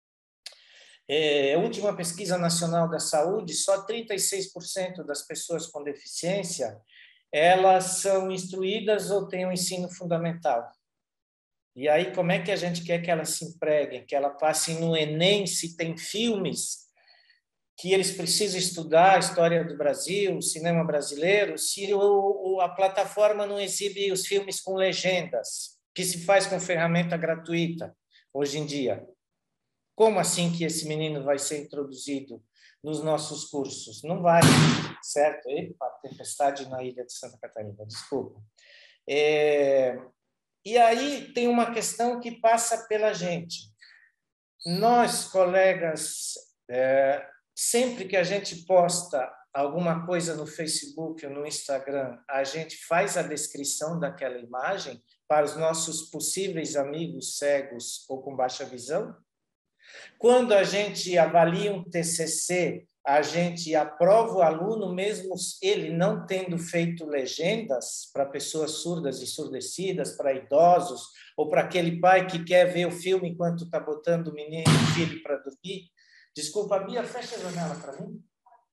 A última pesquisa nacional da saúde, só 36% das pessoas com deficiência, elas são instruídas ou têm um ensino fundamental. E aí, como é que a gente quer que elas se empreguem, que ela passe no Enem, se tem filmes que eles precisam estudar, a história do Brasil, o cinema brasileiro, se a plataforma não exibe os filmes com legendas, que se faz com ferramenta gratuita hoje em dia? Como assim que esse menino vai ser introduzido nos nossos cursos? Não vai, certo? Epa, tempestade na ilha de Santa Catarina, desculpa. E aí tem uma questão que passa pela gente. Nós, colegas, sempre que a gente posta alguma coisa no Facebook ou no Instagram, a gente faz a descrição daquela imagem para os nossos possíveis amigos cegos ou com baixa visão. Quando a gente avalia um TCC, a gente aprova o aluno, mesmo ele não tendo feito legendas para pessoas surdas e ensurdecidas, para idosos, ou para aquele pai que quer ver o filme enquanto está botando o filho para dormir. Desculpa, Bia, fecha a janela para mim.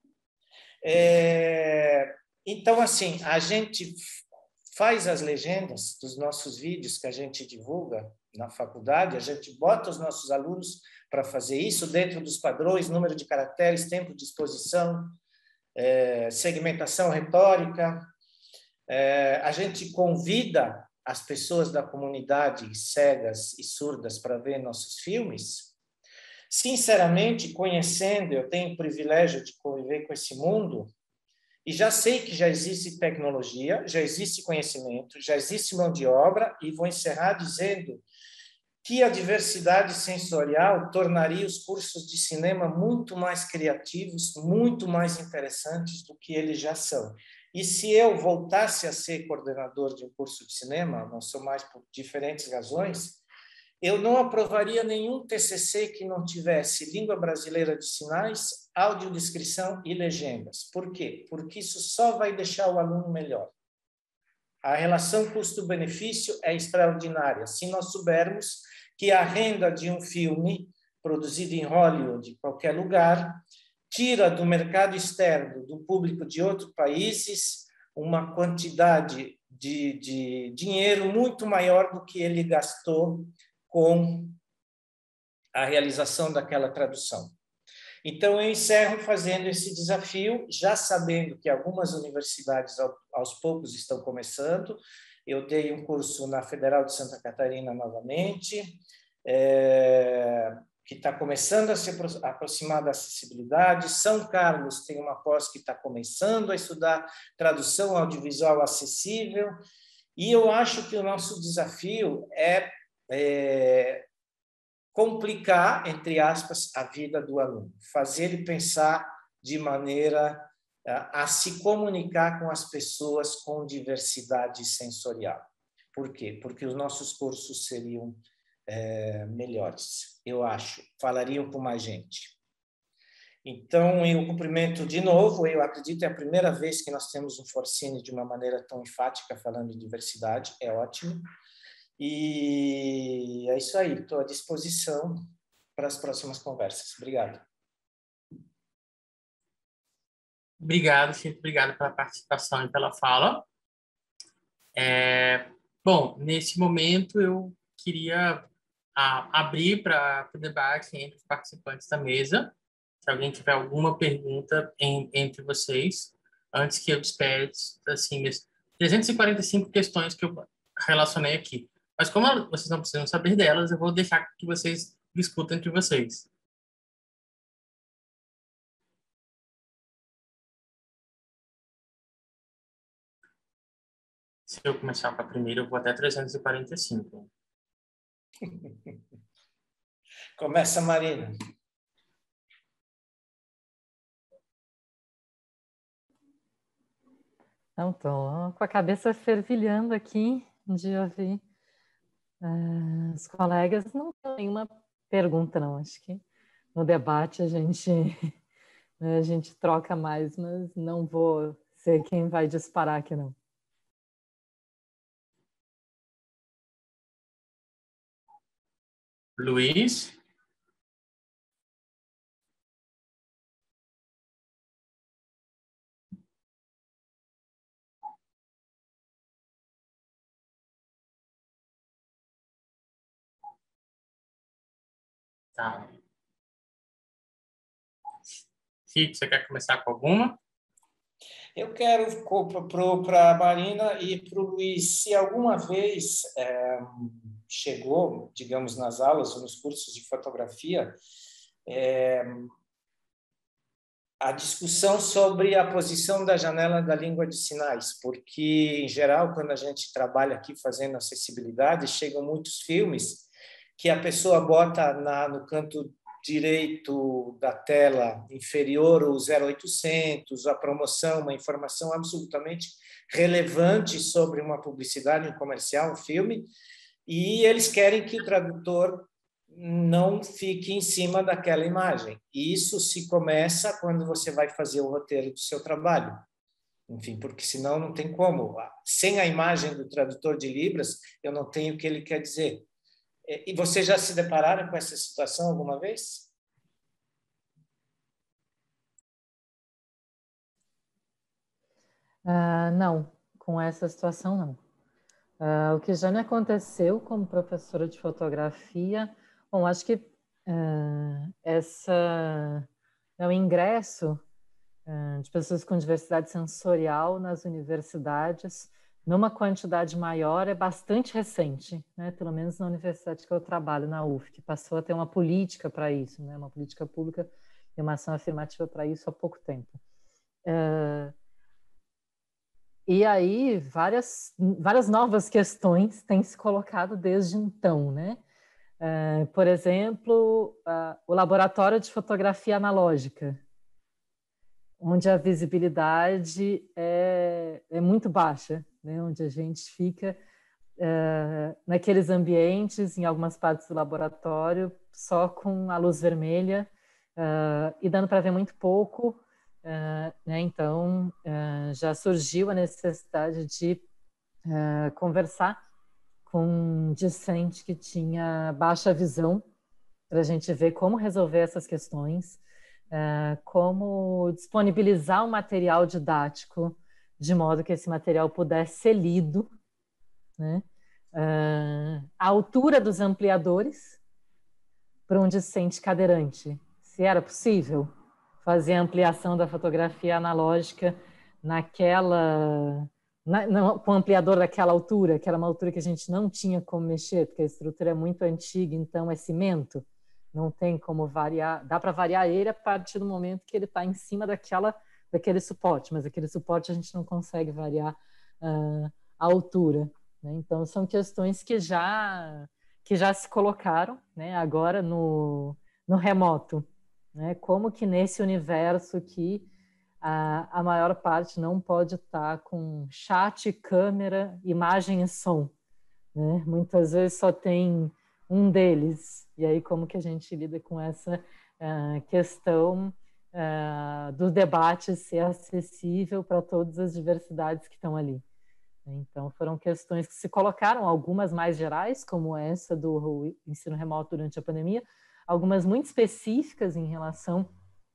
Então, assim, a gente faz as legendas dos nossos vídeos que a gente divulga na faculdade, a gente bota os nossos alunos para fazer isso dentro dos padrões, número de caracteres, tempo de exposição, segmentação retórica. A gente convida as pessoas da comunidade cegas e surdas para ver nossos filmes. Sinceramente, conhecendo, eu tenho o privilégio de conviver com esse mundo e já sei que já existe tecnologia, já existe conhecimento, já existe mão de obra e vou encerrar dizendo que a diversidade sensorial tornaria os cursos de cinema muito mais criativos, muito mais interessantes do que eles já são. E se eu voltasse a ser coordenador de um curso de cinema, não sou mais por diferentes razões, eu não aprovaria nenhum TCC que não tivesse língua brasileira de sinais, audiodescrição e legendas. Por quê? Porque isso só vai deixar o aluno melhor. A relação custo-benefício é extraordinária. Se nós soubermos que a renda de um filme produzido em Hollywood, em qualquer lugar, tira do mercado externo, do público de outros países, uma quantidade de dinheiro muito maior do que ele gastou com a realização daquela tradução. Então, eu encerro fazendo esse desafio, já sabendo que algumas universidades, aos poucos, estão começando. Eu dei um curso na Federal de Santa Catarina novamente, que está começando a se aproximar da acessibilidade. São Carlos tem uma pós que está começando a estudar tradução audiovisual acessível. E eu acho que o nosso desafio é complicar, entre aspas, a vida do aluno, fazer ele pensar de maneira a se comunicar com as pessoas com diversidade sensorial. Por quê? Porque os nossos cursos seriam melhores, eu acho, falariam com mais gente. Então, eu cumprimento de novo, eu acredito que é a primeira vez que nós temos um Forcine de uma maneira tão enfática falando de diversidade, é ótimo. E é isso aí, estou à disposição para as próximas conversas. Obrigado. Obrigado, Chico. Obrigado pela participação e pela fala. Bom, nesse momento eu queria abrir para o debate entre os participantes da mesa. Se alguém tiver alguma pergunta entre vocês, antes que eu despede, assim, 345 questões que eu relacionei aqui. Mas como vocês não precisam saber delas, eu vou deixar que vocês discutam entre vocês. Se eu começar com a primeira, eu vou até 345. Começa, Marina. Então, estou com a cabeça fervilhando aqui de ouvir os colegas. Não tem nenhuma pergunta, não. Acho que no debate a gente troca mais, mas não vou ser quem vai disparar aqui, não. Luiz? Tá. Chico, você quer começar com alguma? Eu quero para a Marina e para o Luiz, se alguma vez chegou, digamos, nas aulas ou nos cursos de fotografia, a discussão sobre a posição da janela da língua de sinais, porque, em geral, quando a gente trabalha aqui fazendo acessibilidade, chegam muitos filmes que a pessoa bota no canto direito da tela inferior o 0800, a promoção, uma informação absolutamente relevante sobre uma publicidade, um comercial, um filme, e eles querem que o tradutor não fique em cima daquela imagem. E isso se começa quando você vai fazer o roteiro do seu trabalho. Enfim, porque senão não tem como. Sem a imagem do tradutor de Libras, eu não tenho o que ele quer dizer. E vocês já se depararam com essa situação alguma vez? Não, com essa situação não. O que já me aconteceu como professora de fotografia, bom, acho que o ingresso de pessoas com diversidade sensorial nas universidades, numa quantidade maior, é bastante recente, né? Pelo menos na universidade que eu trabalho, na UF, que passou a ter uma política para isso, né? Uma política pública e uma ação afirmativa para isso há pouco tempo. E aí, várias novas questões têm se colocado desde então, né? Por exemplo, o laboratório de fotografia analógica, onde a visibilidade é muito baixa, né? Onde a gente fica naqueles ambientes, em algumas partes do laboratório, só com a luz vermelha e dando para ver muito pouco. Né? Então, já surgiu a necessidade de conversar com um discente que tinha baixa visão, para a gente ver como resolver essas questões, como disponibilizar um material didático de modo que esse material pudesse ser lido, né? A altura dos ampliadores para um discente cadeirante, se era possível fazer a ampliação da fotografia analógica com o ampliador daquela altura, que era uma altura que a gente não tinha como mexer, porque a estrutura é muito antiga, então é cimento, não tem como variar, dá para variar ele a partir do momento que ele está em cima daquele suporte, mas aquele suporte a gente não consegue variar a altura, né? Então são questões que já se colocaram, né, agora no remoto, né? Como que nesse universo que a maior parte não pode estar com chat, câmera, imagem e som, né? Muitas vezes só tem um deles, e aí como que a gente lida com essa questão do debate ser acessível para todas as diversidades que estão ali. Então, foram questões que se colocaram, algumas mais gerais, como essa do ensino remoto durante a pandemia, algumas muito específicas em relação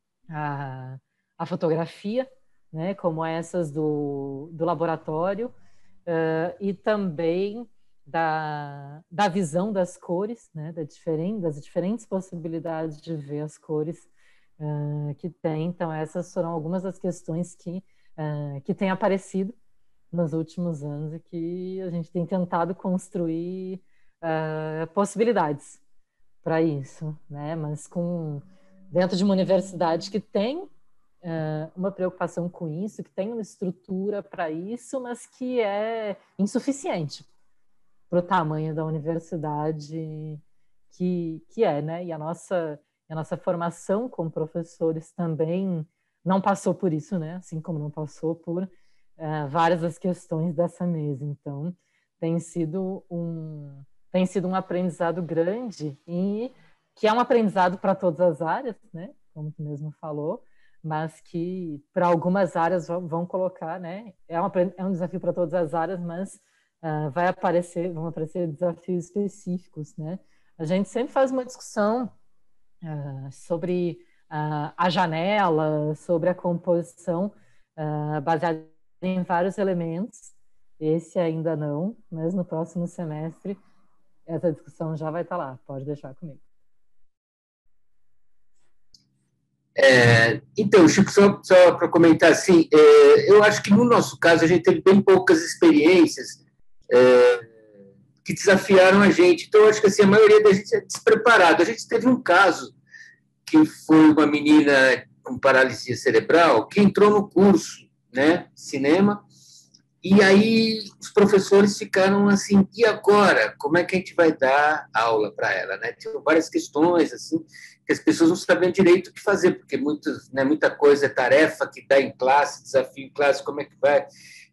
à fotografia, né, como essas do laboratório, e também da visão das cores, né, das diferentes possibilidades de ver as cores que tem. Então, essas foram algumas das questões que têm aparecido nos últimos anos e que a gente tem tentado construir possibilidades para isso, né? Mas dentro de uma universidade que tem uma preocupação com isso, que tem uma estrutura para isso, mas que é insuficiente para o tamanho da universidade que é, né? E a nossa formação como professores também não passou por isso, né? Assim como não passou por várias das questões dessa mesa. Então, tem sido um aprendizado grande e que é um aprendizado para todas as áreas, né? Como tu mesmo falou, mas que para algumas áreas vão colocar, né? É um desafio para todas as áreas, mas vão aparecer desafios específicos, né? A gente sempre faz uma discussão sobre a janela, sobre a composição baseada em vários elementos. Esse ainda não, mas no próximo semestre essa discussão já vai estar lá, pode deixar comigo. Então, Chico, só para comentar assim, eu acho que no nosso caso a gente teve bem poucas experiências que desafiaram a gente. Então, eu acho que assim, a maioria da gente é despreparada. A gente teve um caso que foi uma menina com paralisia cerebral que entrou no curso, né, cinema, e aí os professores ficaram assim, e agora? Como é que a gente vai dar aula para ela? Né? Tinham várias questões, assim, que as pessoas não sabiam direito o que fazer, porque muita coisa é tarefa que dá em classe, desafio em classe, como é que vai?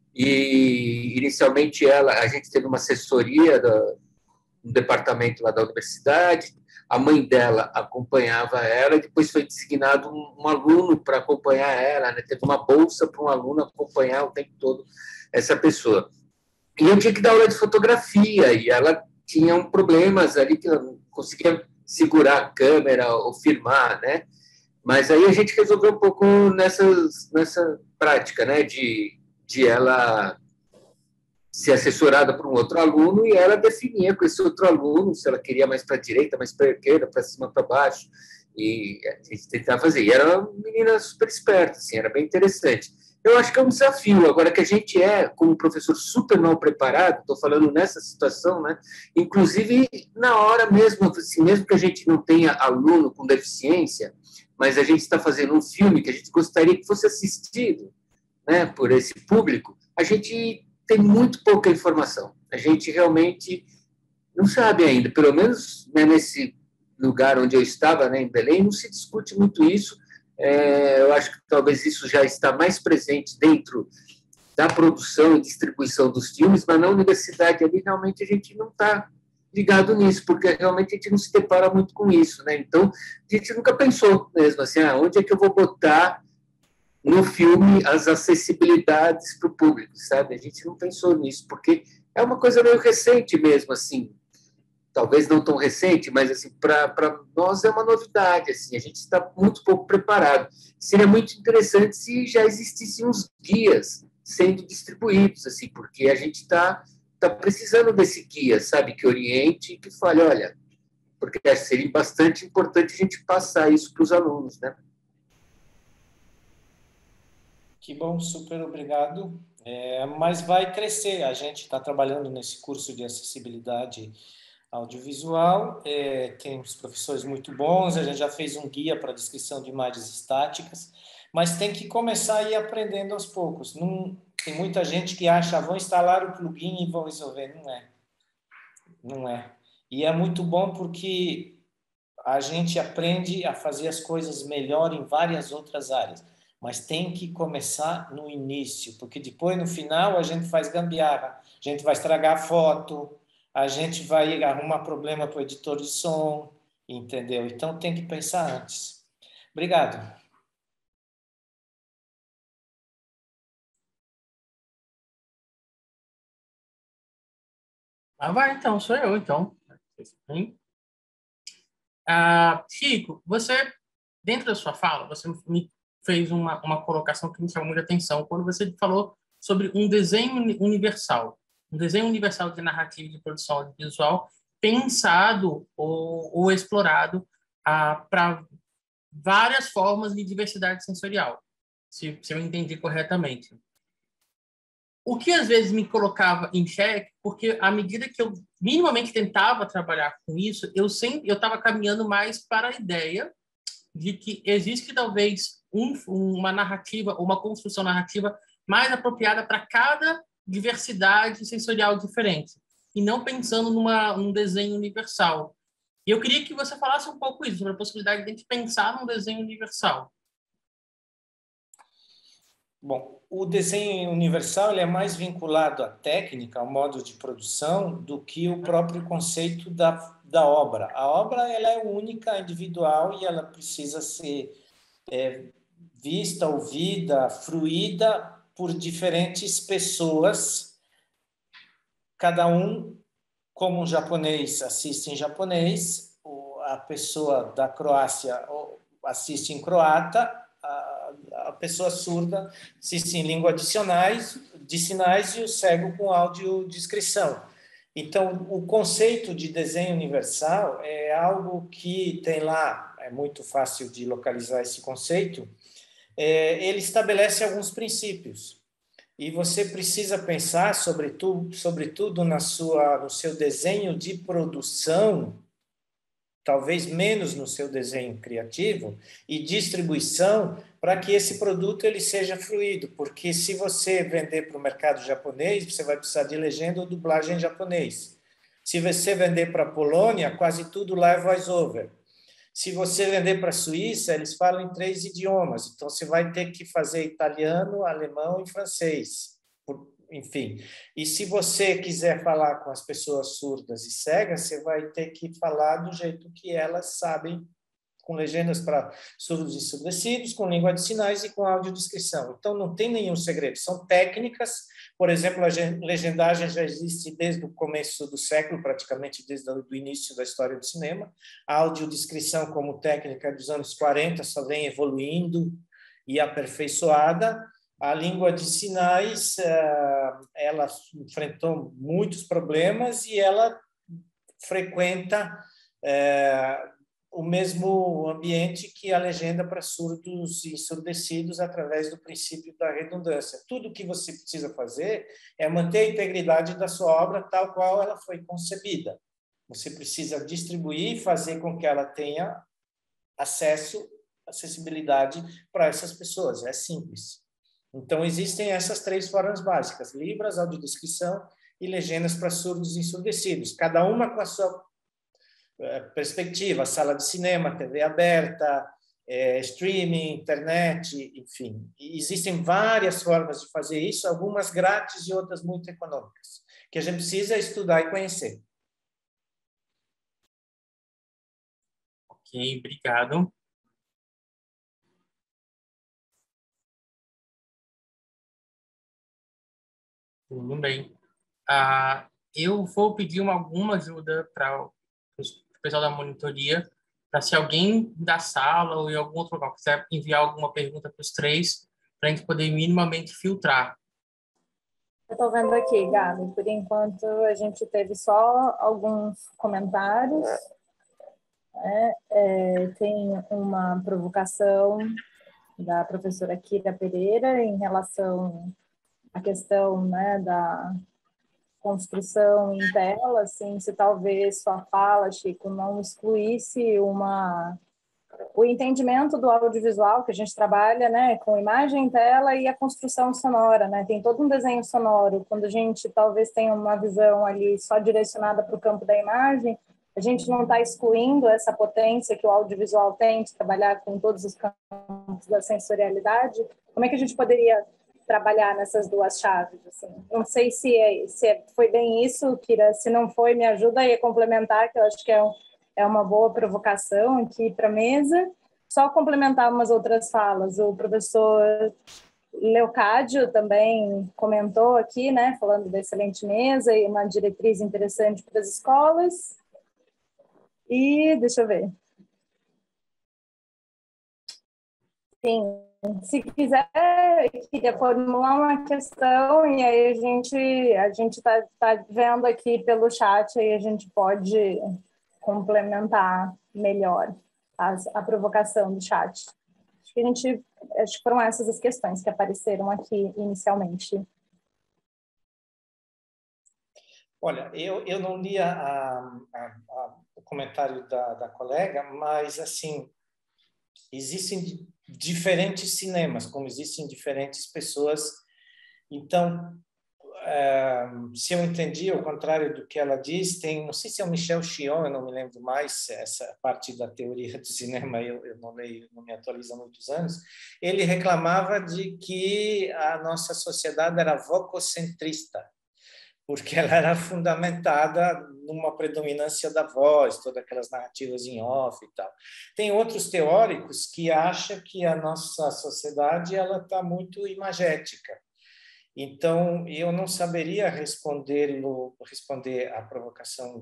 E, inicialmente, a gente teve uma assessoria no departamento lá da universidade, a mãe dela acompanhava ela, e depois foi designado um aluno para acompanhar ela, né? Teve uma bolsa para um aluno acompanhar o tempo todo essa pessoa. E eu tinha que dar aula de fotografia, e ela tinha problemas ali que ela não conseguia segurar a câmera ou filmar, né? Mas aí a gente resolveu um pouco nessa prática, né? De ela ser assessorada por um outro aluno e ela definia com esse outro aluno se ela queria mais para a direita, mais para a esquerda, para cima, para baixo, e a gente tentava fazer. E era uma menina super esperta, assim, era bem interessante. Eu acho que é um desafio. Agora que a gente como professor, super mal preparado, estou falando nessa situação, né? Inclusive, na hora mesmo, assim, mesmo que a gente não tenha aluno com deficiência, mas a gente está fazendo um filme que a gente gostaria que fosse assistido, né, por esse público, a gente tem muito pouca informação. A gente realmente não sabe ainda, pelo menos, né, nesse lugar onde eu estava, né, em Belém, não se discute muito isso. Eu acho que talvez isso já está mais presente dentro da produção e distribuição dos filmes, mas na universidade ali realmente a gente não está ligado nisso, porque realmente a gente não se depara muito com isso, né? Então, a gente nunca pensou mesmo assim, onde é que eu vou botar no filme as acessibilidades para o público, sabe? A gente não pensou nisso, porque é uma coisa meio recente mesmo, assim, talvez não tão recente, mas assim, para nós é uma novidade, assim, a gente está muito pouco preparado. Seria muito interessante se já existissem uns guias sendo distribuídos, assim, porque a gente está precisando desse guia, sabe, que oriente e que fale, olha, porque seria bastante importante a gente passar isso para os alunos, né? Que bom, super obrigado. Mas vai crescer. A gente está trabalhando nesse curso de acessibilidade audiovisual. Tem uns professores muito bons. A gente já fez um guia para descrição de imagens estáticas, mas tem que começar a ir aprendendo aos poucos. Não, tem muita gente que acha, vão instalar o plugin e vão resolver. Não é. Não é. E é muito bom porque a gente aprende a fazer as coisas melhor em várias outras áreas, mas tem que começar no início, porque depois, no final, a gente faz gambiarra, a gente vai estragar a foto, a gente vai arrumar problema para o editor de som, entendeu? Então, tem que pensar antes. Obrigado. Vai, então, sou eu, então. Chico, você, dentro da sua fala, você me fez uma colocação que me chamou muita atenção, quando você falou sobre um desenho universal, um desenho universal de narrativa e de produção audiovisual pensado ou explorado para várias formas de diversidade sensorial, se eu entendi corretamente. O que às vezes me colocava em xeque, porque à medida que eu minimamente tentava trabalhar com isso, eu estava caminhando mais para a ideia de que existe talvez uma narrativa, uma construção narrativa mais apropriada para cada diversidade sensorial diferente, e não pensando num desenho universal. E eu queria que você falasse um pouco isso, sobre a possibilidade de a gente pensar num desenho universal. Bom, o desenho universal ele é mais vinculado à técnica, ao modo de produção, do que o próprio conceito da obra. A obra ela é única, individual, e ela precisa ser vista, ouvida, fruída por diferentes pessoas, cada um, como um japonês assiste em japonês, a pessoa da Croácia assiste em croata, a pessoa surda assiste em língua de sinais e o cego com audiodescrição. Então, o conceito de desenho universal é algo que tem lá, é muito fácil de localizar esse conceito, ele estabelece alguns princípios. E você precisa pensar, sobretudo no seu desenho de produção, talvez menos no seu desenho criativo e distribuição, para que esse produto ele seja fluido, porque se você vender para o mercado japonês, você vai precisar de legenda ou dublagem em japonês. Se você vender para a Polônia, quase tudo lá é voice-over. Se você vender para a Suíça, eles falam em 3 idiomas, então você vai ter que fazer italiano, alemão e francês. Enfim, e se você quiser falar com as pessoas surdas e cegas, você vai ter que falar do jeito que elas sabem, com legendas para surdos e ensurdecidos, com língua de sinais e com audiodescrição. Então, não tem nenhum segredo, são técnicas. Por exemplo, a legendagem já existe desde o começo do século, praticamente desde o início da história do cinema. A audiodescrição como técnica dos anos 40 só vem evoluindo e aperfeiçoada. A língua de sinais, ela enfrentou muitos problemas e ela frequenta o mesmo ambiente que a legenda para surdos e ensurdecidos através do princípio da redundância. Tudo que você precisa fazer é manter a integridade da sua obra tal qual ela foi concebida. Você precisa distribuir e fazer com que ela tenha acessibilidade para essas pessoas. É simples. Então, existem essas 3 formas básicas: libras, audiodescrição e legendas para surdos e ensurdecidos, cada uma com a sua perspectiva, sala de cinema, TV aberta, streaming, internet, enfim. E existem várias formas de fazer isso, algumas grátis e outras muito econômicas, que a gente precisa estudar e conhecer. Ok, obrigado. Tudo bem. Eu vou pedir alguma ajuda para o pessoal da monitoria, para se alguém da sala ou em algum outro local quiser enviar alguma pergunta para os 3, para a gente poder minimamente filtrar. Eu estou vendo aqui, Gabi, por enquanto a gente teve só alguns comentários. Tem uma provocação da professora Kira Pereira em relação à questão, né, da construção em tela, assim, se talvez sua fala, Chico, não excluísse o entendimento do audiovisual, que a gente trabalha, né, com imagem em tela e a construção sonora, né, tem todo um desenho sonoro. Quando a gente talvez tenha uma visão ali só direcionada para o campo da imagem, a gente não está excluindo essa potência que o audiovisual tem de trabalhar com todos os campos da sensorialidade. Como é que a gente poderia trabalhar nessas duas chaves? Assim? Não sei se foi bem isso, Kira. Se não foi, me ajuda aí a complementar, que eu acho que é uma boa provocação aqui para a mesa. Só complementar umas outras falas. O professor Leocádio também comentou aqui, né, falando da excelente mesa e uma diretriz interessante para as escolas. E deixa eu ver. Sim, se quiser, queria formular uma questão e aí a gente tá vendo aqui pelo chat, aí a gente pode complementar melhor a provocação do chat. Acho que foram essas as questões que apareceram aqui inicialmente. Olha, eu não li o comentário da colega, mas, assim, existem diferentes cinemas, como existem diferentes pessoas. Então, se eu entendi, ao contrário do que ela diz, não sei se é o Michel Chion, eu não me lembro mais, essa parte da teoria do cinema eu não leio, não me atualizo há muitos anos, ele reclamava de que a nossa sociedade era vococentrista, porque ela era fundamentada numa predominância da voz, todas aquelas narrativas em off e tal. Tem outros teóricos que acham que a nossa sociedade ela está muito imagética. Então, eu não saberia responder à provocação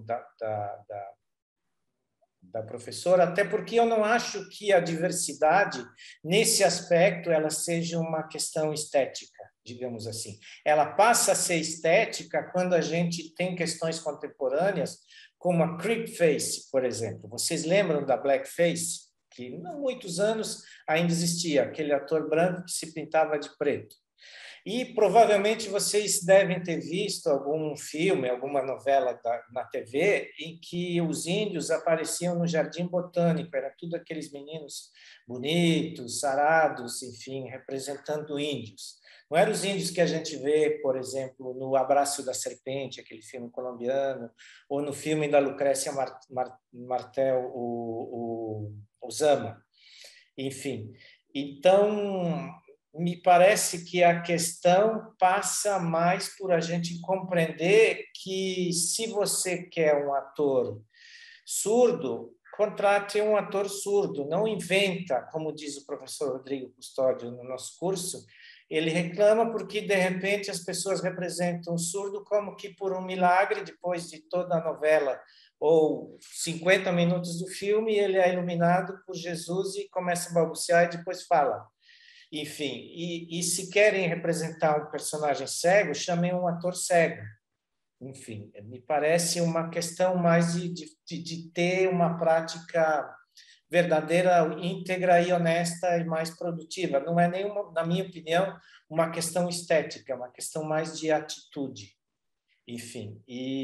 da professora, até porque eu não acho que a diversidade, nesse aspecto, ela seja uma questão estética, digamos assim. Ela passa a ser estética quando a gente tem questões contemporâneas, como a creepface, por exemplo. Vocês lembram da blackface? Que, há muitos anos, ainda existia aquele ator branco que se pintava de preto. E provavelmente vocês devem ter visto algum filme, alguma novela na TV, em que os índios apareciam no Jardim Botânico. Era tudo aqueles meninos bonitos, sarados, enfim, representando índios. Não eram os índios que a gente vê, por exemplo, no Abraço da Serpente, aquele filme colombiano, ou no filme da Lucrécia Martel, o Zama. Enfim, então me parece que a questão passa mais por a gente compreender que, se você quer um ator surdo, contrate um ator surdo, não inventa, como diz o professor Rodrigo Custódio no nosso curso. Ele reclama porque, de repente, as pessoas representam o surdo como que por um milagre, depois de toda a novela ou 50 minutos do filme, ele é iluminado por Jesus e começa a balbuciar e depois fala. Enfim, e se querem representar um personagem cego, chamem um ator cego. Enfim, me parece uma questão mais de ter uma prática verdadeira, íntegra e honesta e mais produtiva. Não é nenhuma, na minha opinião, uma questão estética, é uma questão mais de atitude. Enfim,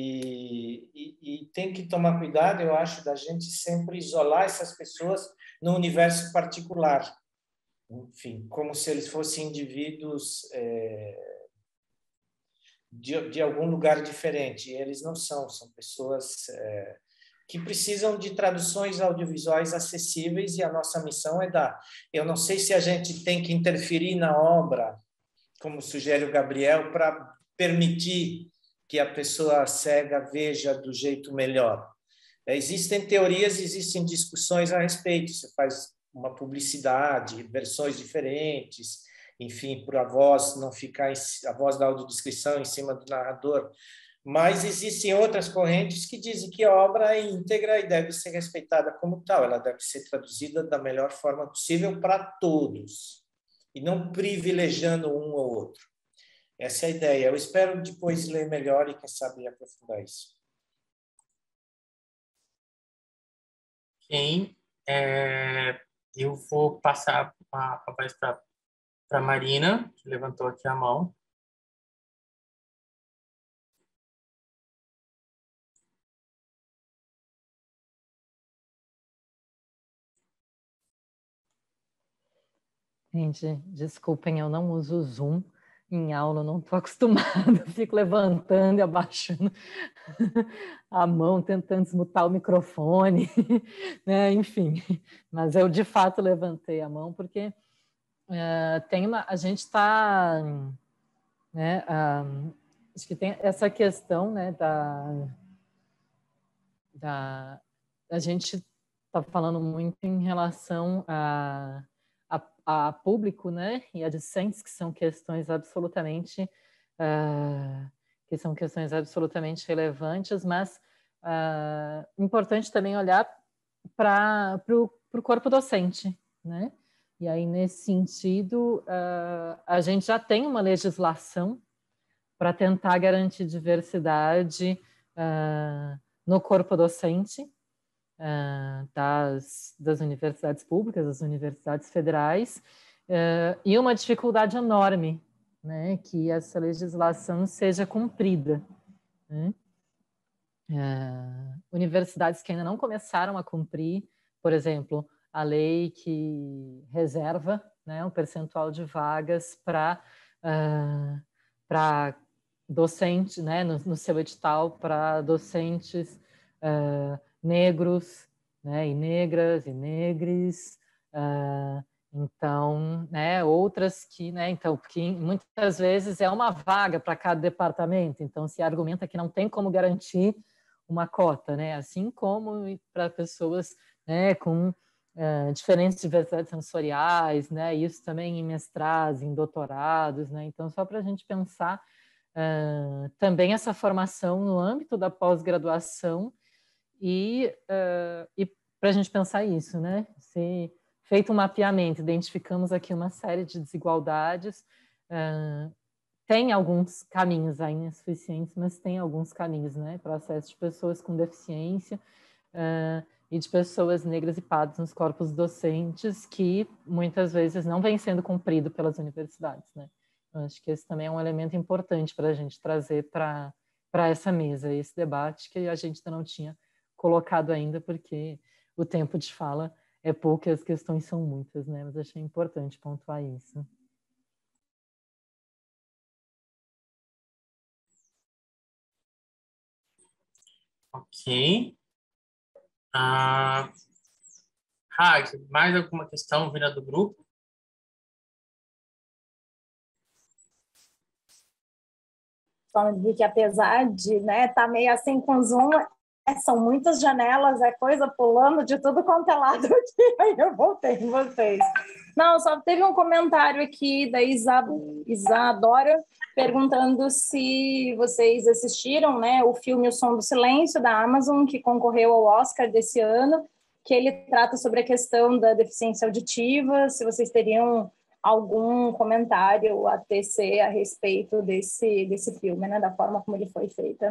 e tem que tomar cuidado, eu acho, da gente sempre isolar essas pessoas no universo particular. Enfim, como se eles fossem indivíduos de algum lugar diferente. E eles não são pessoas que precisam de traduções audiovisuais acessíveis, e a nossa missão é dar. Eu não sei se a gente tem que interferir na obra, como sugere o Gabriel, para permitir que a pessoa cega veja do jeito melhor. Existem teorias, existem discussões a respeito. Você faz uma publicidade, versões diferentes, enfim, para a voz não ficar, a voz da audiodescrição em cima do narrador. Mas existem outras correntes que dizem que a obra é íntegra e deve ser respeitada como tal. Ela deve ser traduzida da melhor forma possível para todos, e não privilegiando um ou outro. Essa é a ideia. Eu espero depois ler melhor e, quem sabe, aprofundar isso. Sim. Eu vou passar a voz para Marina, que levantou aqui a mão. Gente, desculpem, eu não uso o Zoom em aula, eu não estou acostumada, eu fico levantando e abaixando a mão, tentando desmutar o microfone, né? Enfim. Mas eu, de fato, levantei a mão porque a gente está... Né, acho que tem essa questão, né, a gente está falando muito em relação a público, né, e a discentes, que são questões absolutamente relevantes, mas importante também olhar para o corpo docente, né? E aí, nesse sentido, a gente já tem uma legislação para tentar garantir diversidade no corpo docente das universidades públicas, das universidades federais, e uma dificuldade enorme, né, que essa legislação seja cumprida, né? Universidades que ainda não começaram a cumprir, por exemplo, a lei que reserva, né, um percentual de vagas para docente, né, no seu edital, para docentes negros, né, e negras e negres, então, né, outras que, né, então, porque muitas vezes é uma vaga para cada departamento, então se argumenta que não tem como garantir uma cota, né, assim como para pessoas, né, com diferentes diversidades sensoriais, né, isso também em mestrados, em doutorados, né, então só para a gente pensar também essa formação no âmbito da pós-graduação e para a gente pensar isso, né? Se feito um mapeamento, identificamos aqui uma série de desigualdades, tem alguns caminhos ainda insuficientes, mas tem alguns caminhos, né? Para o acesso de pessoas com deficiência e de pessoas negras e pardas nos corpos docentes que muitas vezes não vem sendo cumprido pelas universidades, né? Eu acho que esse também é um elemento importante para a gente trazer para essa mesa, esse debate que a gente ainda não tinha colocado ainda, porque o tempo de fala é pouco e as questões são muitas, né? Mas achei importante pontuar isso. Ok. Mais alguma questão vinda do grupo? Só me dizer que apesar de, né, tá meio assim com Zoom, são muitas janelas, é coisa pulando de tudo quanto é lado aqui. Aí eu voltei em vocês. Não, só teve um comentário aqui da Isadora perguntando se vocês assistiram, né, o filme O Som do Silêncio, da Amazon, que concorreu ao Oscar desse ano, que ele trata sobre a questão da deficiência auditiva, se vocês teriam algum comentário a tecer a respeito desse filme, né, da forma como ele foi feito.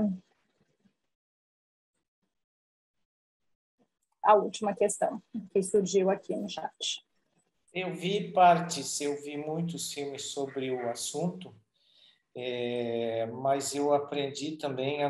A última questão que surgiu aqui no chat. Eu vi partes, eu vi muitos filmes sobre o assunto, mas eu aprendi também a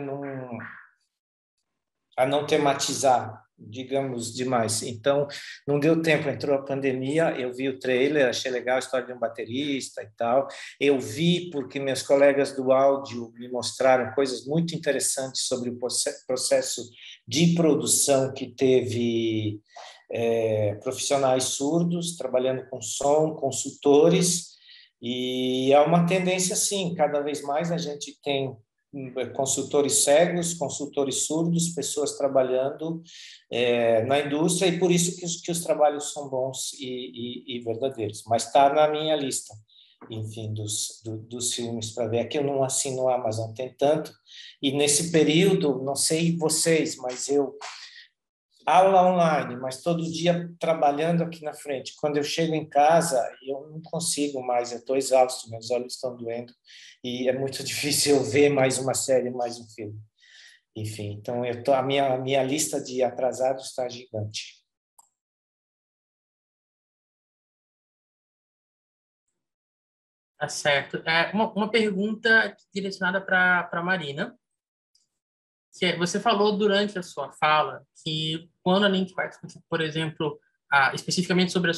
não tematizar, digamos, demais. Então, não deu tempo, entrou a pandemia, eu vi o trailer, achei legal a história de um baterista e tal. Eu vi porque meus colegas do áudio me mostraram coisas muito interessantes sobre o processo de produção que teve profissionais surdos trabalhando com som, consultores, e é uma tendência, sim, cada vez mais a gente tem consultores cegos, consultores surdos, pessoas trabalhando na indústria, e por isso que os trabalhos são bons e verdadeiros. Mas está na minha lista, enfim, dos filmes para ver. Aqui eu não assino a Amazon, tem tanto, e nesse período, não sei vocês, mas eu aula online, mas todo dia trabalhando aqui na frente. Quando eu chego em casa, eu não consigo mais, eu estou exausto, meus olhos estão doendo e é muito difícil eu ver mais uma série, mais um filme. Enfim, então a minha lista de atrasados está gigante. Tá certo. Uma pergunta direcionada para a Marina, que você falou durante a sua fala que quando a gente vai discutir, por exemplo, especificamente sobre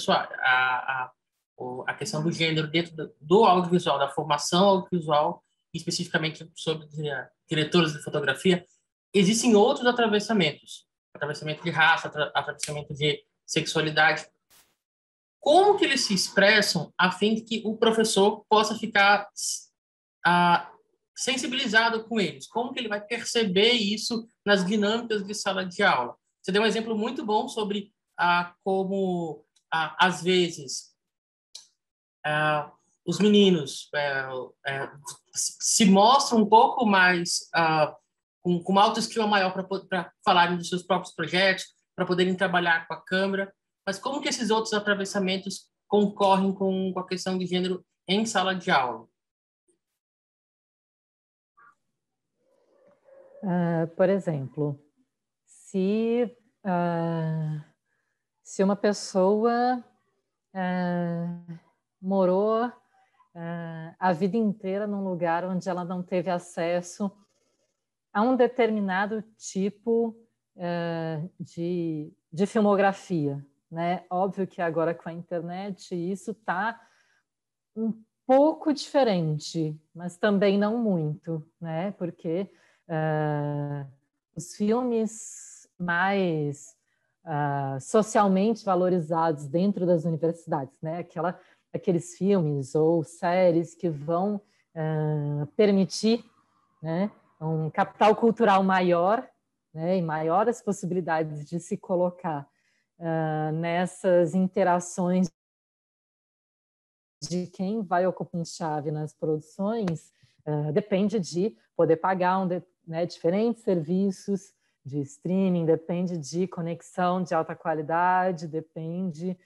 a questão do gênero dentro do audiovisual, da formação audiovisual, especificamente sobre diretores de fotografia, existem outros atravessamentos, atravessamento de raça, atravessamento de sexualidade. Como que eles se expressam a fim de que o professor possa ficar sensibilizado com eles? Como que ele vai perceber isso nas dinâmicas de sala de aula? Você deu um exemplo muito bom sobre como, às vezes, os meninos se mostram um pouco mais com uma autoestima maior para falarem dos seus próprios projetos, para poderem trabalhar com a câmera. Mas como que esses outros atravessamentos concorrem com a questão de gênero em sala de aula? Por exemplo, se uma pessoa morou a vida inteira num lugar onde ela não teve acesso a um determinado tipo de filmografia, né? Óbvio que agora com a internet isso está um pouco diferente, mas também não muito, né? Porque os filmes mais socialmente valorizados dentro das universidades, né? Aqueles filmes ou séries que vão permitir, né, um capital cultural maior, né, e maiores possibilidades de se colocar nessas interações de quem vai ocupar chave nas produções, depende de poder pagar diferentes serviços de streaming, depende de conexão de alta qualidade, depende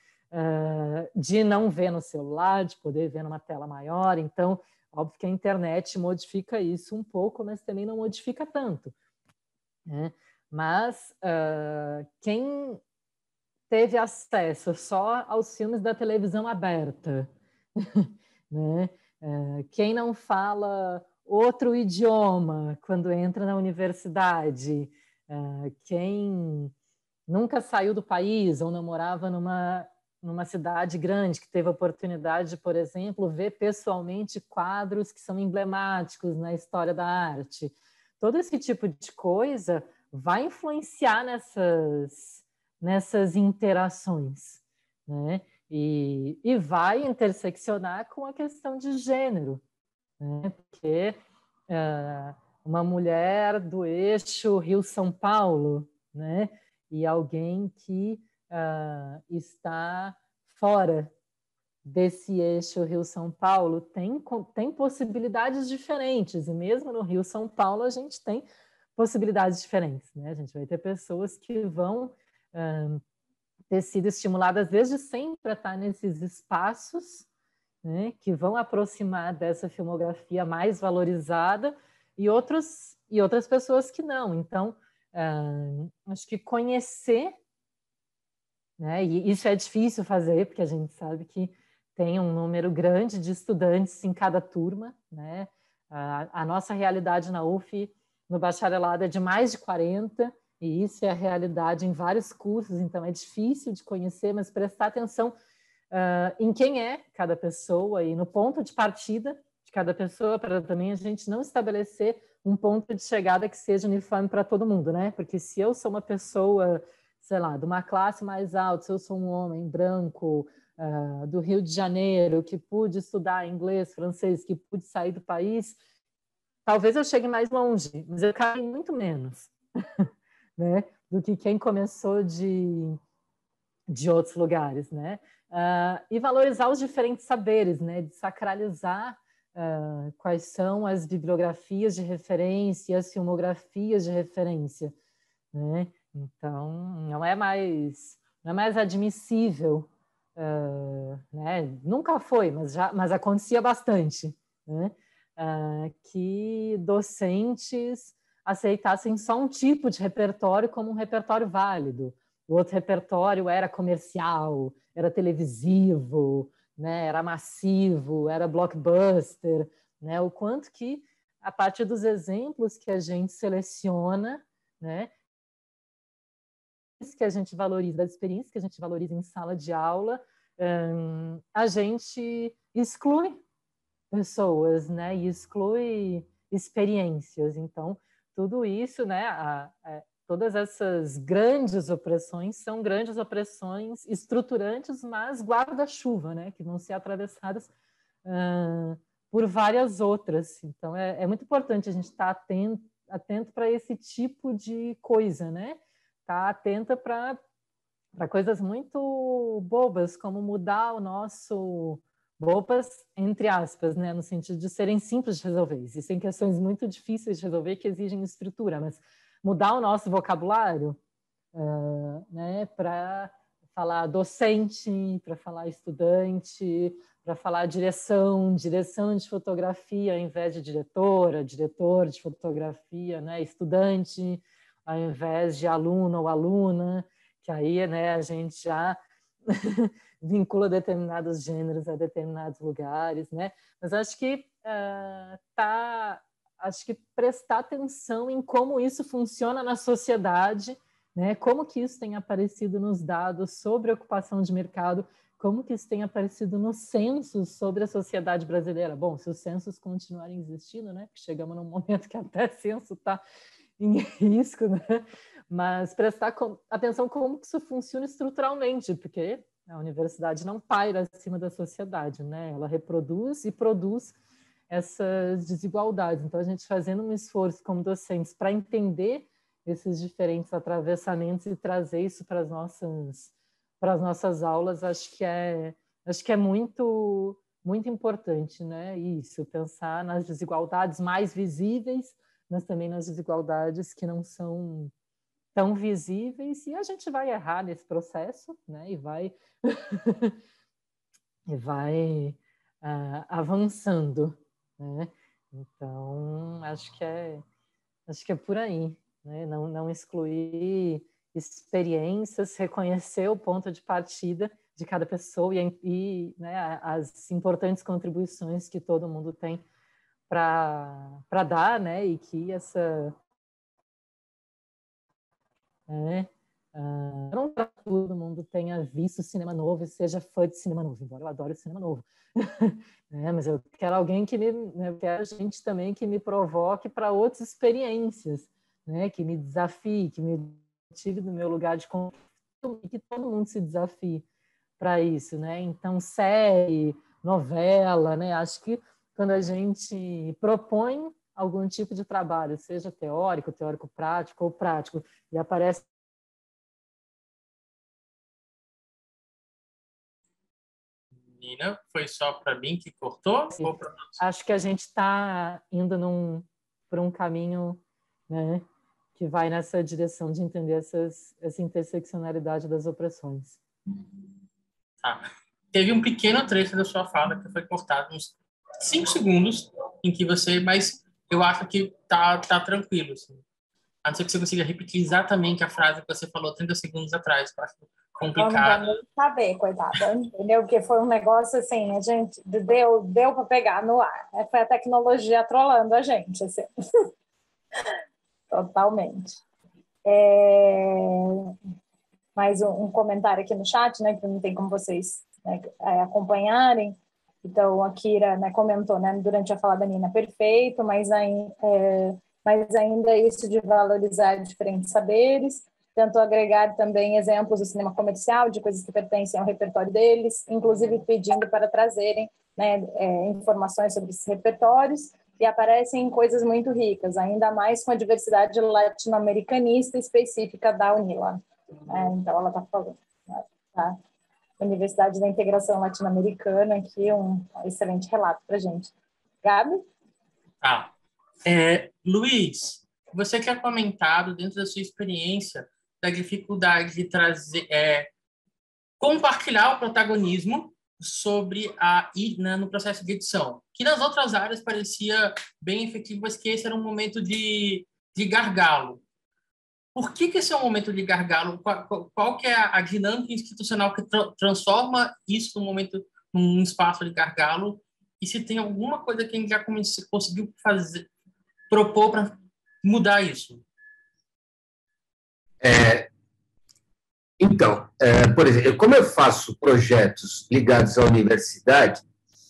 de não ver no celular, de poder ver numa tela maior. Então, óbvio que a internet modifica isso um pouco, mas também não modifica tanto, né? Mas quem teve acesso só aos filmes da televisão aberta, né? Quem não fala outro idioma quando entra na universidade, quem nunca saiu do país ou não morava numa cidade grande, que teve a oportunidade de, por exemplo, ver pessoalmente quadros que são emblemáticos na história da arte. Todo esse tipo de coisa vai influenciar nessas interações, né? E vai interseccionar com a questão de gênero, né? Porque uma mulher do eixo Rio-São Paulo, né? E alguém que está fora desse eixo Rio-São Paulo tem possibilidades diferentes, e mesmo no Rio-São Paulo a gente tem possibilidades diferentes, né? A gente vai ter pessoas que vão ter sido estimuladas desde sempre a estar nesses espaços, né, que vão aproximar dessa filmografia mais valorizada, e outras pessoas que não. Então, acho que conhecer, né, e isso é difícil fazer, porque a gente sabe que tem um número grande de estudantes em cada turma, né? A nossa realidade na UF, no bacharelado, é de mais de 40, e isso é a realidade em vários cursos, então é difícil de conhecer, mas prestar atenção em quem é cada pessoa e no ponto de partida de cada pessoa, para também a gente não estabelecer um ponto de chegada que seja uniforme para todo mundo, né? Porque se eu sou uma pessoa, sei lá, de uma classe mais alta, se eu sou um homem branco do Rio de Janeiro, que pude estudar inglês, francês, que pude sair do país, talvez eu chegue mais longe, mas eu caio muito menos, né, do que quem começou de outros lugares, né? E valorizar os diferentes saberes, né? De sacralizar quais são as bibliografias de referência, as filmografias de referência, né? Então, não é mais admissível, né? Nunca foi, mas acontecia bastante, né? Que docentes aceitassem só um tipo de repertório como um repertório válido. O outro repertório era comercial, era televisivo, né? Era massivo, era blockbuster, né? O quanto que, a partir dos exemplos que a gente seleciona, né? Que a gente valoriza, das experiências que a gente valoriza em sala de aula, a gente exclui pessoas, né? E exclui experiências. Então, tudo isso, né? Todas essas grandes opressões são grandes opressões estruturantes, mas guarda-chuva, né? Que vão ser atravessadas por várias outras. Então, é muito importante a gente estar atento para esse tipo de coisa, né? Estar atenta para coisas muito bobas, como mudar o nosso... Bobas, entre aspas, né? No sentido de serem simples de resolver. Existem questões muito difíceis de resolver que exigem estrutura, mas mudar o nosso vocabulário, né? Para falar docente, para falar estudante, para falar direção de fotografia ao invés de diretora, diretor de fotografia, né? Estudante ao invés de aluno ou aluna, que aí, né, a gente já vincula determinados gêneros a determinados lugares, né? Mas acho que acho que prestar atenção em como isso funciona na sociedade, né? Como que isso tem aparecido nos dados sobre ocupação de mercado, como que isso tem aparecido nos censos sobre a sociedade brasileira. Bom, se os censos continuarem existindo, né? Chegamos num momento que até censo está em risco, né? Mas prestar atenção como que isso funciona estruturalmente, porque a universidade não paira acima da sociedade, né? Ela reproduz e produz essas desigualdades. Então, a gente fazendo um esforço como docentes para entender esses diferentes atravessamentos e trazer isso para as nossas aulas, acho que é muito importante, né? Isso, pensar nas desigualdades mais visíveis, mas também nas desigualdades que não são tão visíveis, e a gente vai errar nesse processo, né? E vai avançando, né? Então, acho que é por aí, né? Não excluir experiências, reconhecer o ponto de partida de cada pessoa e né, as importantes contribuições que todo mundo tem para dar, né? E que essa... não todo mundo tenha visto cinema novo e seja fã de cinema novo, embora eu adore cinema novo. Mas eu quero alguém que eu quero gente também que me provoque para outras experiências, né? Que me desafie, que me tire do meu lugar de conforto e que todo mundo se desafie para isso, né? Então, série, novela, né? Acho que quando a gente propõe algum tipo de trabalho, seja teórico prático ou prático, e aparece... Nina, foi só para mim que cortou? Ou pra... Acho que a gente está indo por um caminho, né, que vai nessa direção de entender essa interseccionalidade das opressões. Tá. Teve um pequeno trecho da sua fala que foi cortado, uns 5 segundos, em que você... Mas eu acho que tá tranquilo, assim. A não ser que você consiga repetir exatamente a frase que você falou 30 segundos atrás, que eu acho complicado. Eu não vou saber, coitada, entendeu? Porque foi um negócio assim, a gente deu para pegar no ar, né? Foi a tecnologia trolando a gente, assim. Totalmente. Mais um comentário aqui no chat, né? Que não tem como vocês, né, acompanharem. Então, a Kira, né, comentou, né, durante a fala da Nina, perfeito, mas ainda isso de valorizar diferentes saberes, tentou agregar também exemplos do cinema comercial, de coisas que pertencem ao repertório deles, inclusive pedindo para trazerem, né, informações sobre esses repertórios, e aparecem coisas muito ricas, ainda mais com a diversidade latino-americanista específica da UNILA. Então, ela está falando, né, tá? Universidade da Integração Latino-Americana, aqui um excelente relato para a gente. Gabi? Luiz, você tinha comentado, dentro da sua experiência, da dificuldade de trazer, compartilhar o protagonismo sobre no processo de edição, que nas outras áreas parecia bem efetivo, mas que esse era um momento de gargalo. Por que esse é um momento de gargalo? Qual que é a dinâmica institucional que transforma isso num momento num espaço de gargalo, e se tem alguma coisa que a gente já conseguiu propor para mudar isso. Então, por exemplo, como eu faço projetos ligados à universidade,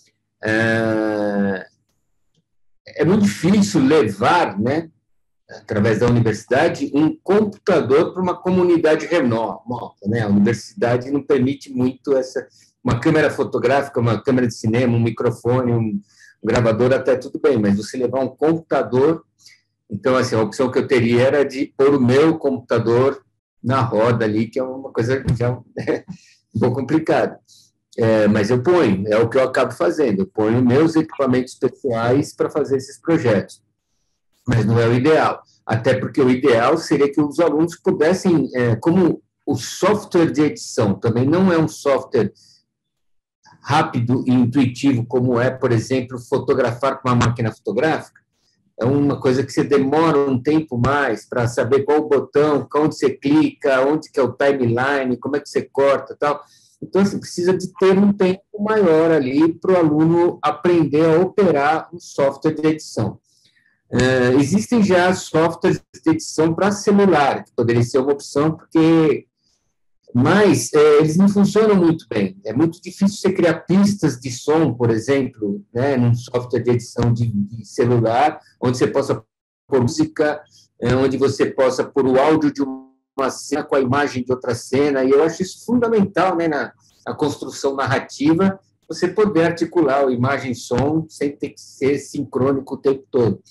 é muito difícil levar, né, através da universidade, um computador para uma comunidade remota, né? A universidade não permite muito uma câmera fotográfica, uma câmera de cinema, um microfone, um gravador, até tudo bem, mas você levar um computador, então, assim, a opção que eu teria era de pôr o meu computador na roda ali, que é uma coisa já um pouco complicada. Mas eu ponho, é o que eu acabo fazendo, eu ponho meus equipamentos pessoais para fazer esses projetos. Mas não é o ideal, até porque o ideal seria que os alunos pudessem, como o software de edição também não é um software rápido e intuitivo, como é, por exemplo, fotografar com uma máquina fotográfica, é uma coisa que você demora um tempo mais para saber qual o botão, onde você clica, onde que é o timeline, como é que você corta e tal. Então, você precisa de ter um tempo maior ali para o aluno aprender a operar um software de edição. Existem já softwares de edição para celular, que poderia ser uma opção, mas eles não funcionam muito bem. É muito difícil você criar pistas de som, por exemplo, né, num software de edição de celular, onde você possa pôr música, onde você possa pôr o áudio de uma cena com a imagem de outra cena, e eu acho isso fundamental, né, na construção narrativa, você poder articular a imagem e som sem ter que ser sincrônico o tempo todo.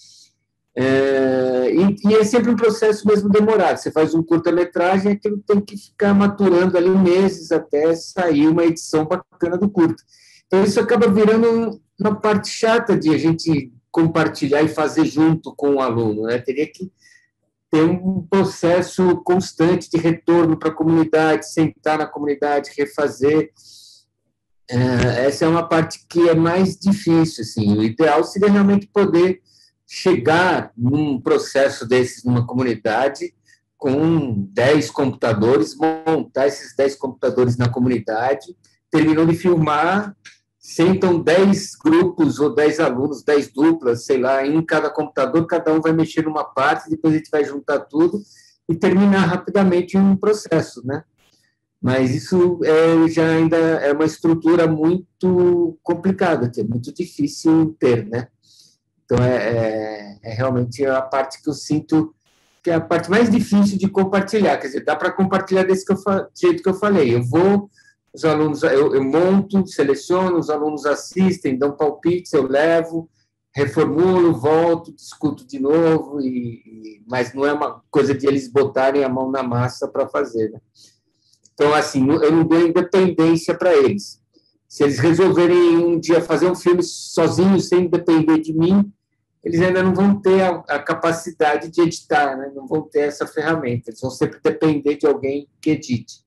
E é sempre um processo mesmo demorado. Você faz um curta-metragem, aquilo tem que ficar maturando ali meses até sair uma edição bacana do curta. Então, isso acaba virando uma parte chata de a gente compartilhar e fazer junto com o aluno, né? Teria que ter um processo constante de retorno para a comunidade, sentar na comunidade, refazer. Essa é uma parte que é mais difícil, assim. O ideal seria realmente poder chegar num processo desses numa comunidade com 10 computadores, montar esses 10 computadores na comunidade, terminou de filmar, sentam 10 grupos ou 10 alunos, 10 duplas, sei lá, em cada computador, cada um vai mexer numa parte, depois a gente vai juntar tudo e terminar rapidamente um processo, né? Mas isso já ainda é uma estrutura muito complicada, que é muito difícil ter, né? Então, realmente a parte que eu sinto que é a parte mais difícil de compartilhar. Quer dizer, dá para compartilhar desse jeito que eu falei. Os alunos, eu monto, seleciono, os alunos assistem, dão palpites, eu levo, reformulo, volto, discuto de novo, mas não é uma coisa de eles botarem a mão na massa para fazer, né? Então, assim, eu não dou independência para eles. Se eles resolverem um dia fazer um filme sozinhos, sem depender de mim, eles ainda não vão ter a capacidade de editar, né? Não vão ter essa ferramenta, eles vão sempre depender de alguém que edite.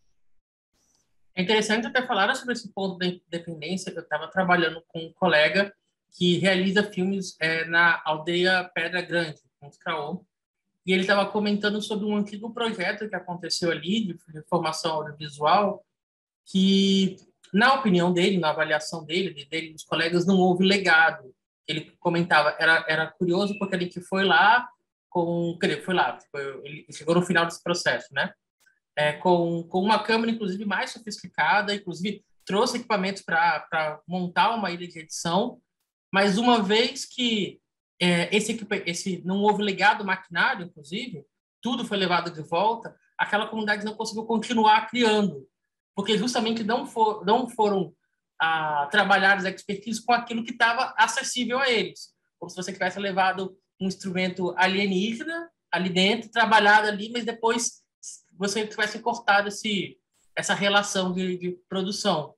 É interessante até falar sobre esse ponto da independência, que eu estava trabalhando com um colega que realiza filmes na aldeia Pedra Grande, em Craô, e ele estava comentando sobre um antigo projeto que aconteceu ali, de formação audiovisual, que, na opinião dele, na avaliação dele e dos colegas, não houve legado. Ele comentava, era curioso porque ele que foi lá, ele chegou no final desse processo, né? Com uma câmera, inclusive, mais sofisticada, inclusive trouxe equipamentos para montar uma ilha de edição, mas uma vez que esse não houve legado maquinário, inclusive, tudo foi levado de volta, aquela comunidade não conseguiu continuar criando, porque justamente não foram trabalhados a expertise com aquilo que estava acessível a eles, como se você tivesse levado um instrumento alienígena ali dentro, trabalhado ali, mas depois você tivesse cortado essa relação de produção.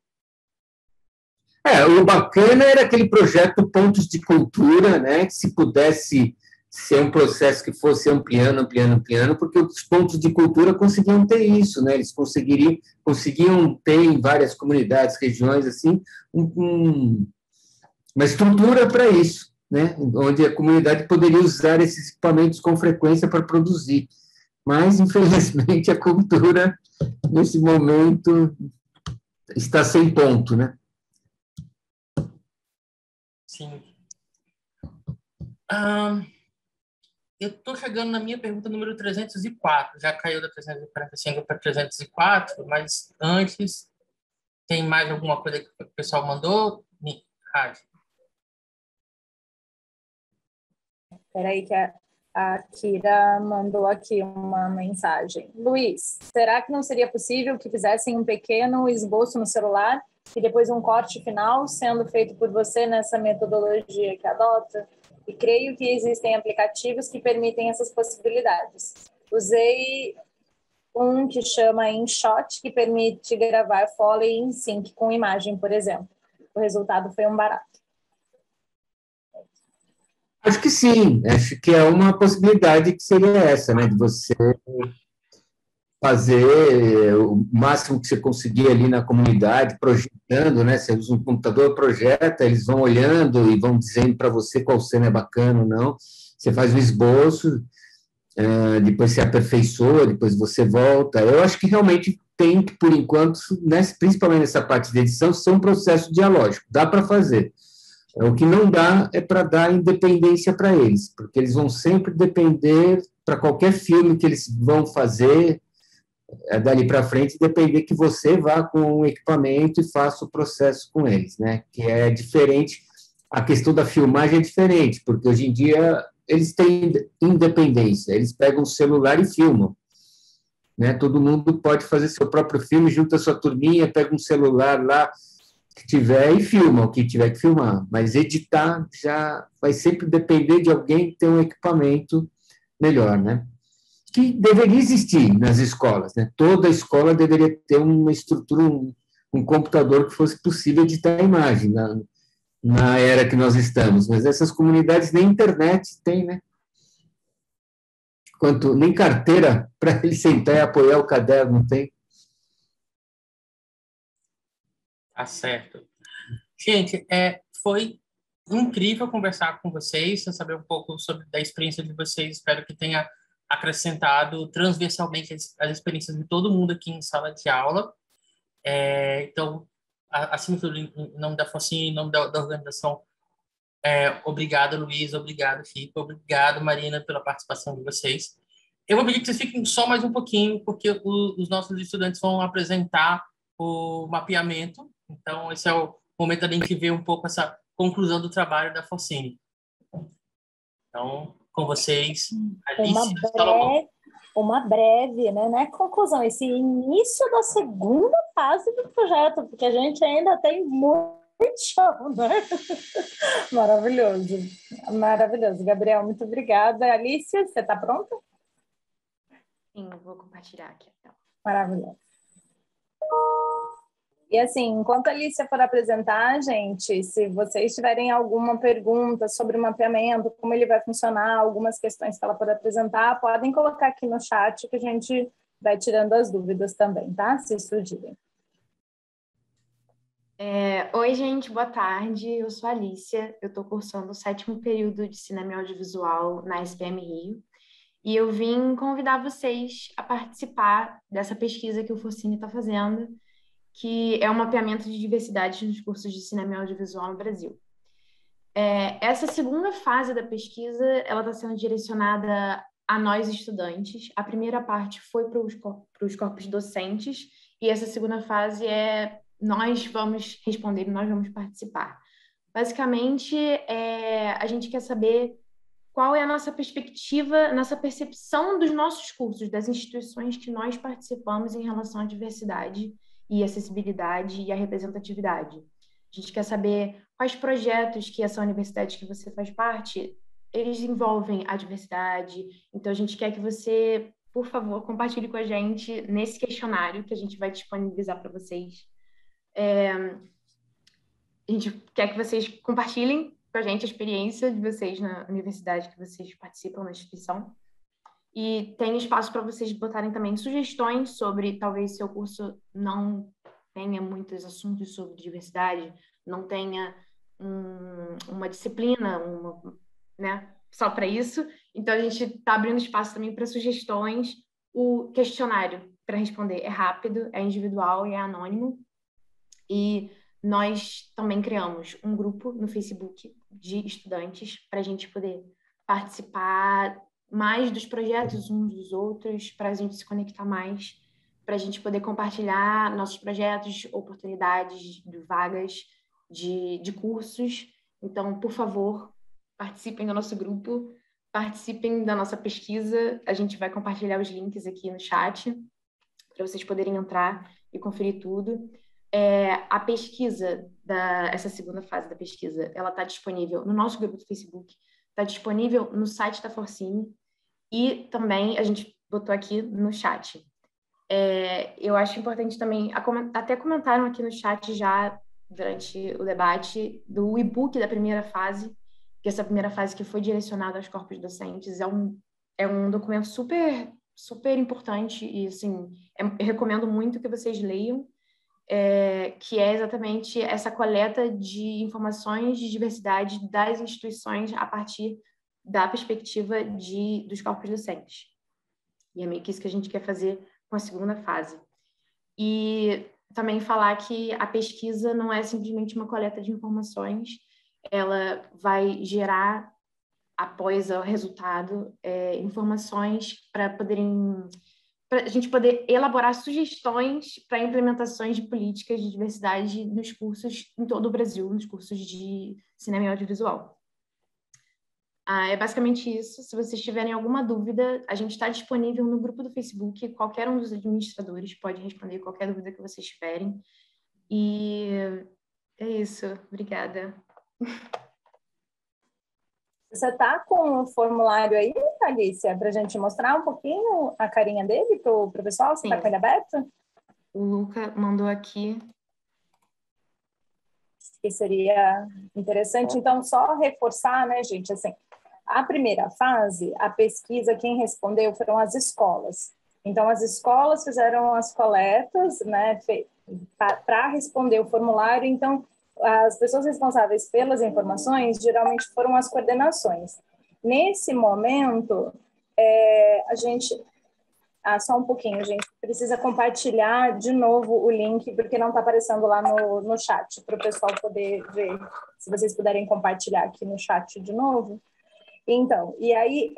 O bacana era aquele projeto Pontos de Cultura, né? Que se pudesse ser um processo que fosse ampliando, porque os pontos de cultura conseguiam ter isso, né? Eles conseguiam ter em várias comunidades, regiões, assim, uma estrutura para isso, né? Onde a comunidade poderia usar esses equipamentos com frequência para produzir. Mas, infelizmente, a cultura, nesse momento, está sem ponto, né? Sim. Eu estou chegando na minha pergunta número 304. Já caiu da 345 para 304, mas antes, tem mais alguma coisa que o pessoal mandou? Rádio. Espera aí que a Kira mandou aqui uma mensagem. Luiz, será que não seria possível que fizessem um pequeno esboço no celular e depois um corte final sendo feito por você nessa metodologia que adota? E creio que existem aplicativos que permitem essas possibilidades. Usei um que chama InShot, que permite gravar Foley em sync com imagem, por exemplo. O resultado foi um barato. Acho que sim, acho que é uma possibilidade que seria essa, né, de você fazer o máximo que você conseguir ali na comunidade, projetando, né, você usa um computador, projeta, eles vão olhando e vão dizendo para você qual cena é bacana ou não, você faz um esboço, depois você aperfeiçoa, depois você volta. Eu acho que realmente tem que, por enquanto, principalmente nessa parte de edição, ser um processo dialógico, dá para fazer. O que não dá é para dar independência para eles, porque eles vão sempre depender, para qualquer filme que eles vão fazer, dali para frente, depender que você vá com o equipamento e faça o processo com eles, né? Que é diferente, a questão da filmagem é diferente, porque hoje em dia eles têm independência, eles pegam o celular e filmam, né? Todo mundo pode fazer seu próprio filme, junta sua turminha, pega um celular lá, que tiver e filma o que tiver que filmar, mas editar já vai sempre depender de alguém que tem um equipamento melhor, né? Que deveria existir nas escolas, né? Toda escola deveria ter uma estrutura, um computador que fosse possível editar a imagem na era que nós estamos, mas essas comunidades nem internet tem, né? Nem carteira para ele sentar e apoiar o caderno não tem. Tá certo. Gente, foi incrível conversar com vocês, saber um pouco da experiência de vocês. Espero que tenha acrescentado transversalmente as experiências de todo mundo aqui em sala de aula. Então, acima de tudo, em nome da FOCINE, em nome da organização, obrigado, Luiz, obrigado, Chico, obrigado, Marina, pela participação de vocês. Eu vou pedir que vocês fiquem só mais um pouquinho, porque os nossos estudantes vão apresentar o mapeamento. Então, esse é o momento da gente ver um pouco essa conclusão do trabalho da FOCINE. Então, com vocês, Alice Salomão. Uma breve, né? Não é conclusão, esse início da segunda fase do projeto, porque a gente ainda tem muito chão, né? Maravilhoso, maravilhoso. Gabriel, muito obrigada. Alice, você está pronta? Sim, eu vou compartilhar aqui. Então. Maravilhoso. E assim, enquanto a Alicia for apresentar, gente, se vocês tiverem alguma pergunta sobre o mapeamento, como ele vai funcionar, algumas questões que ela for apresentar, podem colocar aqui no chat que a gente vai tirando as dúvidas também, tá? Se surgirem. Oi, gente, boa tarde. Eu sou a Alicia, eu estou cursando o 7º período de Cinema e Audiovisual na SPM Rio. E eu vim convidar vocês a participar dessa pesquisa que o FOCINE está fazendo, que é o mapeamento de diversidade nos cursos de cinema e audiovisual no Brasil. Essa segunda fase da pesquisa, ela está sendo direcionada a nós estudantes. A primeira parte foi para os corpos docentes, e essa segunda fase nós vamos responder, nós vamos participar. Basicamente, a gente quer saber qual é a nossa perspectiva, nossa percepção dos nossos cursos, das instituições que nós participamos em relação à diversidade e acessibilidade e a representatividade. A gente quer saber quais projetos que essa universidade que você faz parte, eles envolvem a diversidade. Então, a gente quer que você, por favor, compartilhe com a gente nesse questionário que a gente vai disponibilizar para vocês. A gente quer que vocês compartilhem com a gente a experiência de vocês na universidade que vocês participam, na instituição. E tem espaço para vocês botarem também sugestões sobre, talvez, seu curso não tenha muitos assuntos sobre diversidade, não tenha uma disciplina, né, só para isso. Então, a gente está abrindo espaço também para sugestões. O questionário para responder é rápido, é individual e é anônimo. E nós também criamos um grupo no Facebook de estudantes para a gente poder participar mais dos projetos uns dos outros, para a gente se conectar mais, para a gente poder compartilhar nossos projetos, oportunidades de vagas, de cursos. Então, por favor, participem do nosso grupo, participem da nossa pesquisa. A gente vai compartilhar os links aqui no chat para vocês poderem entrar e conferir tudo. A pesquisa, essa segunda fase da pesquisa, ela está disponível no nosso grupo do Facebook, está disponível no site da Forcine e também a gente botou aqui no chat. Eu acho importante também, até comentaram aqui no chat já durante o debate, do e-book da primeira fase, que essa primeira fase que foi direcionada aos corpos docentes, é um documento super, super importante e, assim, eu recomendo muito que vocês leiam, que é exatamente essa coleta de informações de diversidade das instituições a partir da perspectiva dos corpos docentes. E é meio que isso que a gente quer fazer com a segunda fase. E também falar que a pesquisa não é simplesmente uma coleta de informações, ela vai gerar, após o resultado, informações para a gente poder elaborar sugestões para implementações de políticas de diversidade nos cursos em todo o Brasil, nos cursos de cinema e audiovisual. É basicamente isso. Se vocês tiverem alguma dúvida, a gente está disponível no grupo do Facebook. Qualquer um dos administradores pode responder qualquer dúvida que vocês tiverem. E é isso. Obrigada. Você está com o formulário aí, Alicia, para a gente mostrar um pouquinho a carinha dele para o pessoal? Você está com ele aberto? O Luca mandou aqui. Que seria interessante. Então, só reforçar, né, gente, assim, a primeira fase, a pesquisa, quem respondeu foram as escolas. Então, as escolas fizeram as coletas, né, para responder o formulário. Então, as pessoas responsáveis pelas informações geralmente foram as coordenações. Nesse momento, a gente... só um pouquinho, gente. Precisa compartilhar de novo o link, porque não está aparecendo lá no chat, para o pessoal poder ver. Se vocês puderem compartilhar aqui no chat de novo. Então, e aí,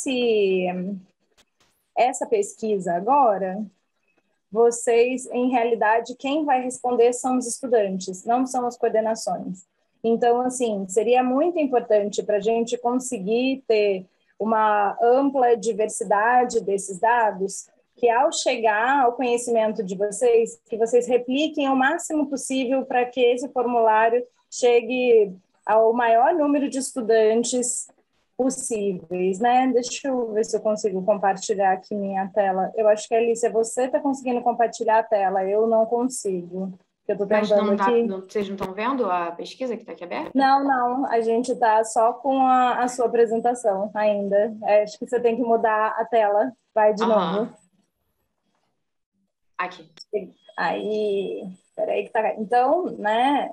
essa pesquisa agora, vocês, em realidade, quem vai responder são os estudantes, não são as coordenações. Então, assim, seria muito importante para a gente conseguir ter uma ampla diversidade desses dados, que ao chegar ao conhecimento de vocês, que vocês repliquem o máximo possível para que esse formulário chegue ao maior número de estudantes possíveis, né? Deixa eu ver se eu consigo compartilhar aqui minha tela. Eu acho que, Alicia, você está conseguindo compartilhar a tela, eu não consigo. Eu estou tentando aqui. Vocês não estão vendo a pesquisa que está aqui aberta? Não, a gente está só com a sua apresentação ainda. Acho que você tem que mudar a tela. Vai de novo. Aqui. Aí, peraí que tá... Então, né,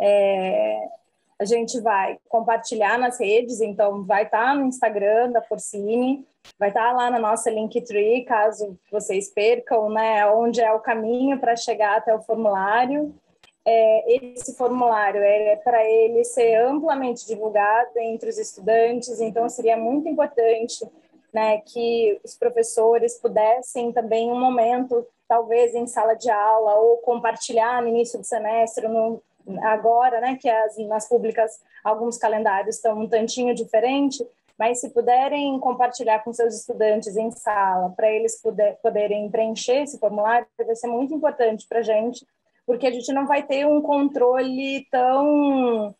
a gente vai compartilhar nas redes, então vai estar no Instagram da Forcine, vai estar lá na nossa Linktree, caso vocês percam, né, onde é o caminho para chegar até o formulário. Esse formulário é para ele ser amplamente divulgado entre os estudantes, então seria muito importante, né, que os professores pudessem também um momento, talvez em sala de aula, ou compartilhar no início do semestre, agora, né, que nas públicas alguns calendários estão um tantinho diferente, mas se puderem compartilhar com seus estudantes em sala, para eles poderem preencher esse formulário, vai ser muito importante para a gente, porque a gente não vai ter um controle tão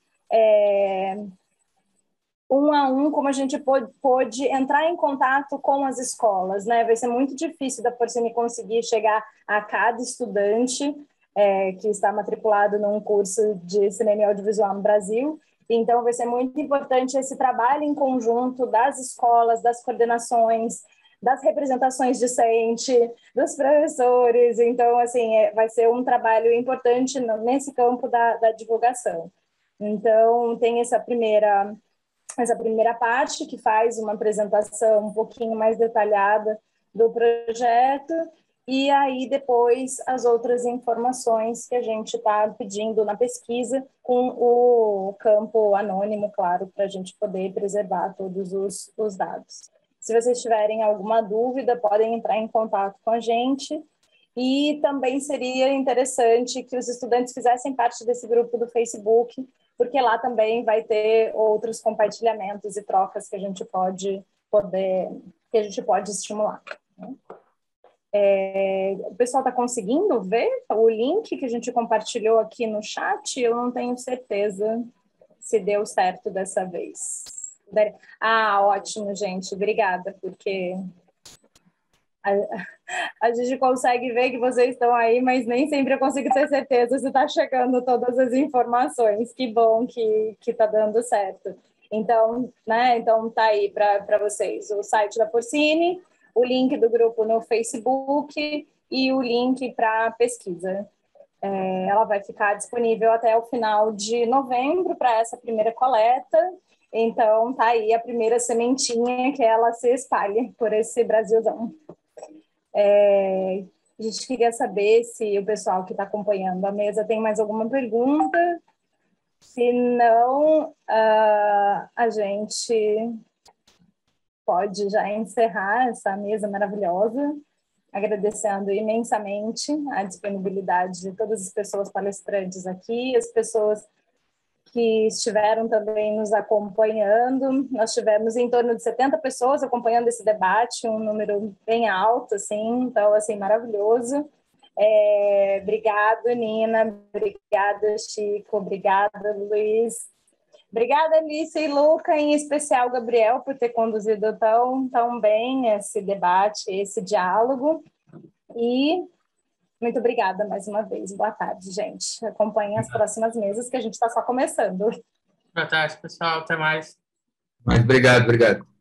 um a um como a gente pôde entrar em contato com as escolas, né? Vai ser muito difícil da Forcine conseguir chegar a cada estudante que está matriculado num curso de cinema e audiovisual no Brasil. Então, vai ser muito importante esse trabalho em conjunto das escolas, das coordenações, das representações discentes, dos professores. Então, assim, vai ser um trabalho importante nesse campo da divulgação. Então, tem essa primeira parte, que faz uma apresentação um pouquinho mais detalhada do projeto, e aí depois as outras informações que a gente está pedindo na pesquisa, com o campo anônimo, claro, para a gente poder preservar todos os dados. Se vocês tiverem alguma dúvida, podem entrar em contato com a gente. E também seria interessante que os estudantes fizessem parte desse grupo do Facebook, porque lá também vai ter outros compartilhamentos e trocas que a gente pode estimular. O pessoal está conseguindo ver o link que a gente compartilhou aqui no chat? Eu não tenho certeza se deu certo dessa vez. Ótimo, gente. Obrigada, porque a gente consegue ver que vocês estão aí, mas nem sempre eu consigo ter certeza se está chegando todas as informações. Que bom que está dando certo. Então, né? Então tá aí para vocês o site da Porcine, o link do grupo no Facebook e o link para a pesquisa. Ela vai ficar disponível até o final de novembro para essa primeira coleta. Então tá aí a primeira sementinha que ela se espalhe por esse Brasilzão. A gente queria saber se o pessoal que está acompanhando a mesa tem mais alguma pergunta. Se não, a gente pode já encerrar essa mesa maravilhosa, agradecendo imensamente a disponibilidade de todas as pessoas palestrantes aqui, as pessoas que estiveram também nos acompanhando. Nós tivemos em torno de 70 pessoas acompanhando esse debate, um número bem alto, assim, então, assim, maravilhoso. Obrigado, Nina, obrigada, Chico, obrigada, Luiz. Obrigada, Alice e Luca, em especial Gabriel, por ter conduzido tão bem esse debate, esse diálogo. E muito obrigada mais uma vez. Boa tarde, gente. Acompanhem as próximas mesas, que a gente está só começando. Boa tarde, pessoal. Até mais. Obrigado.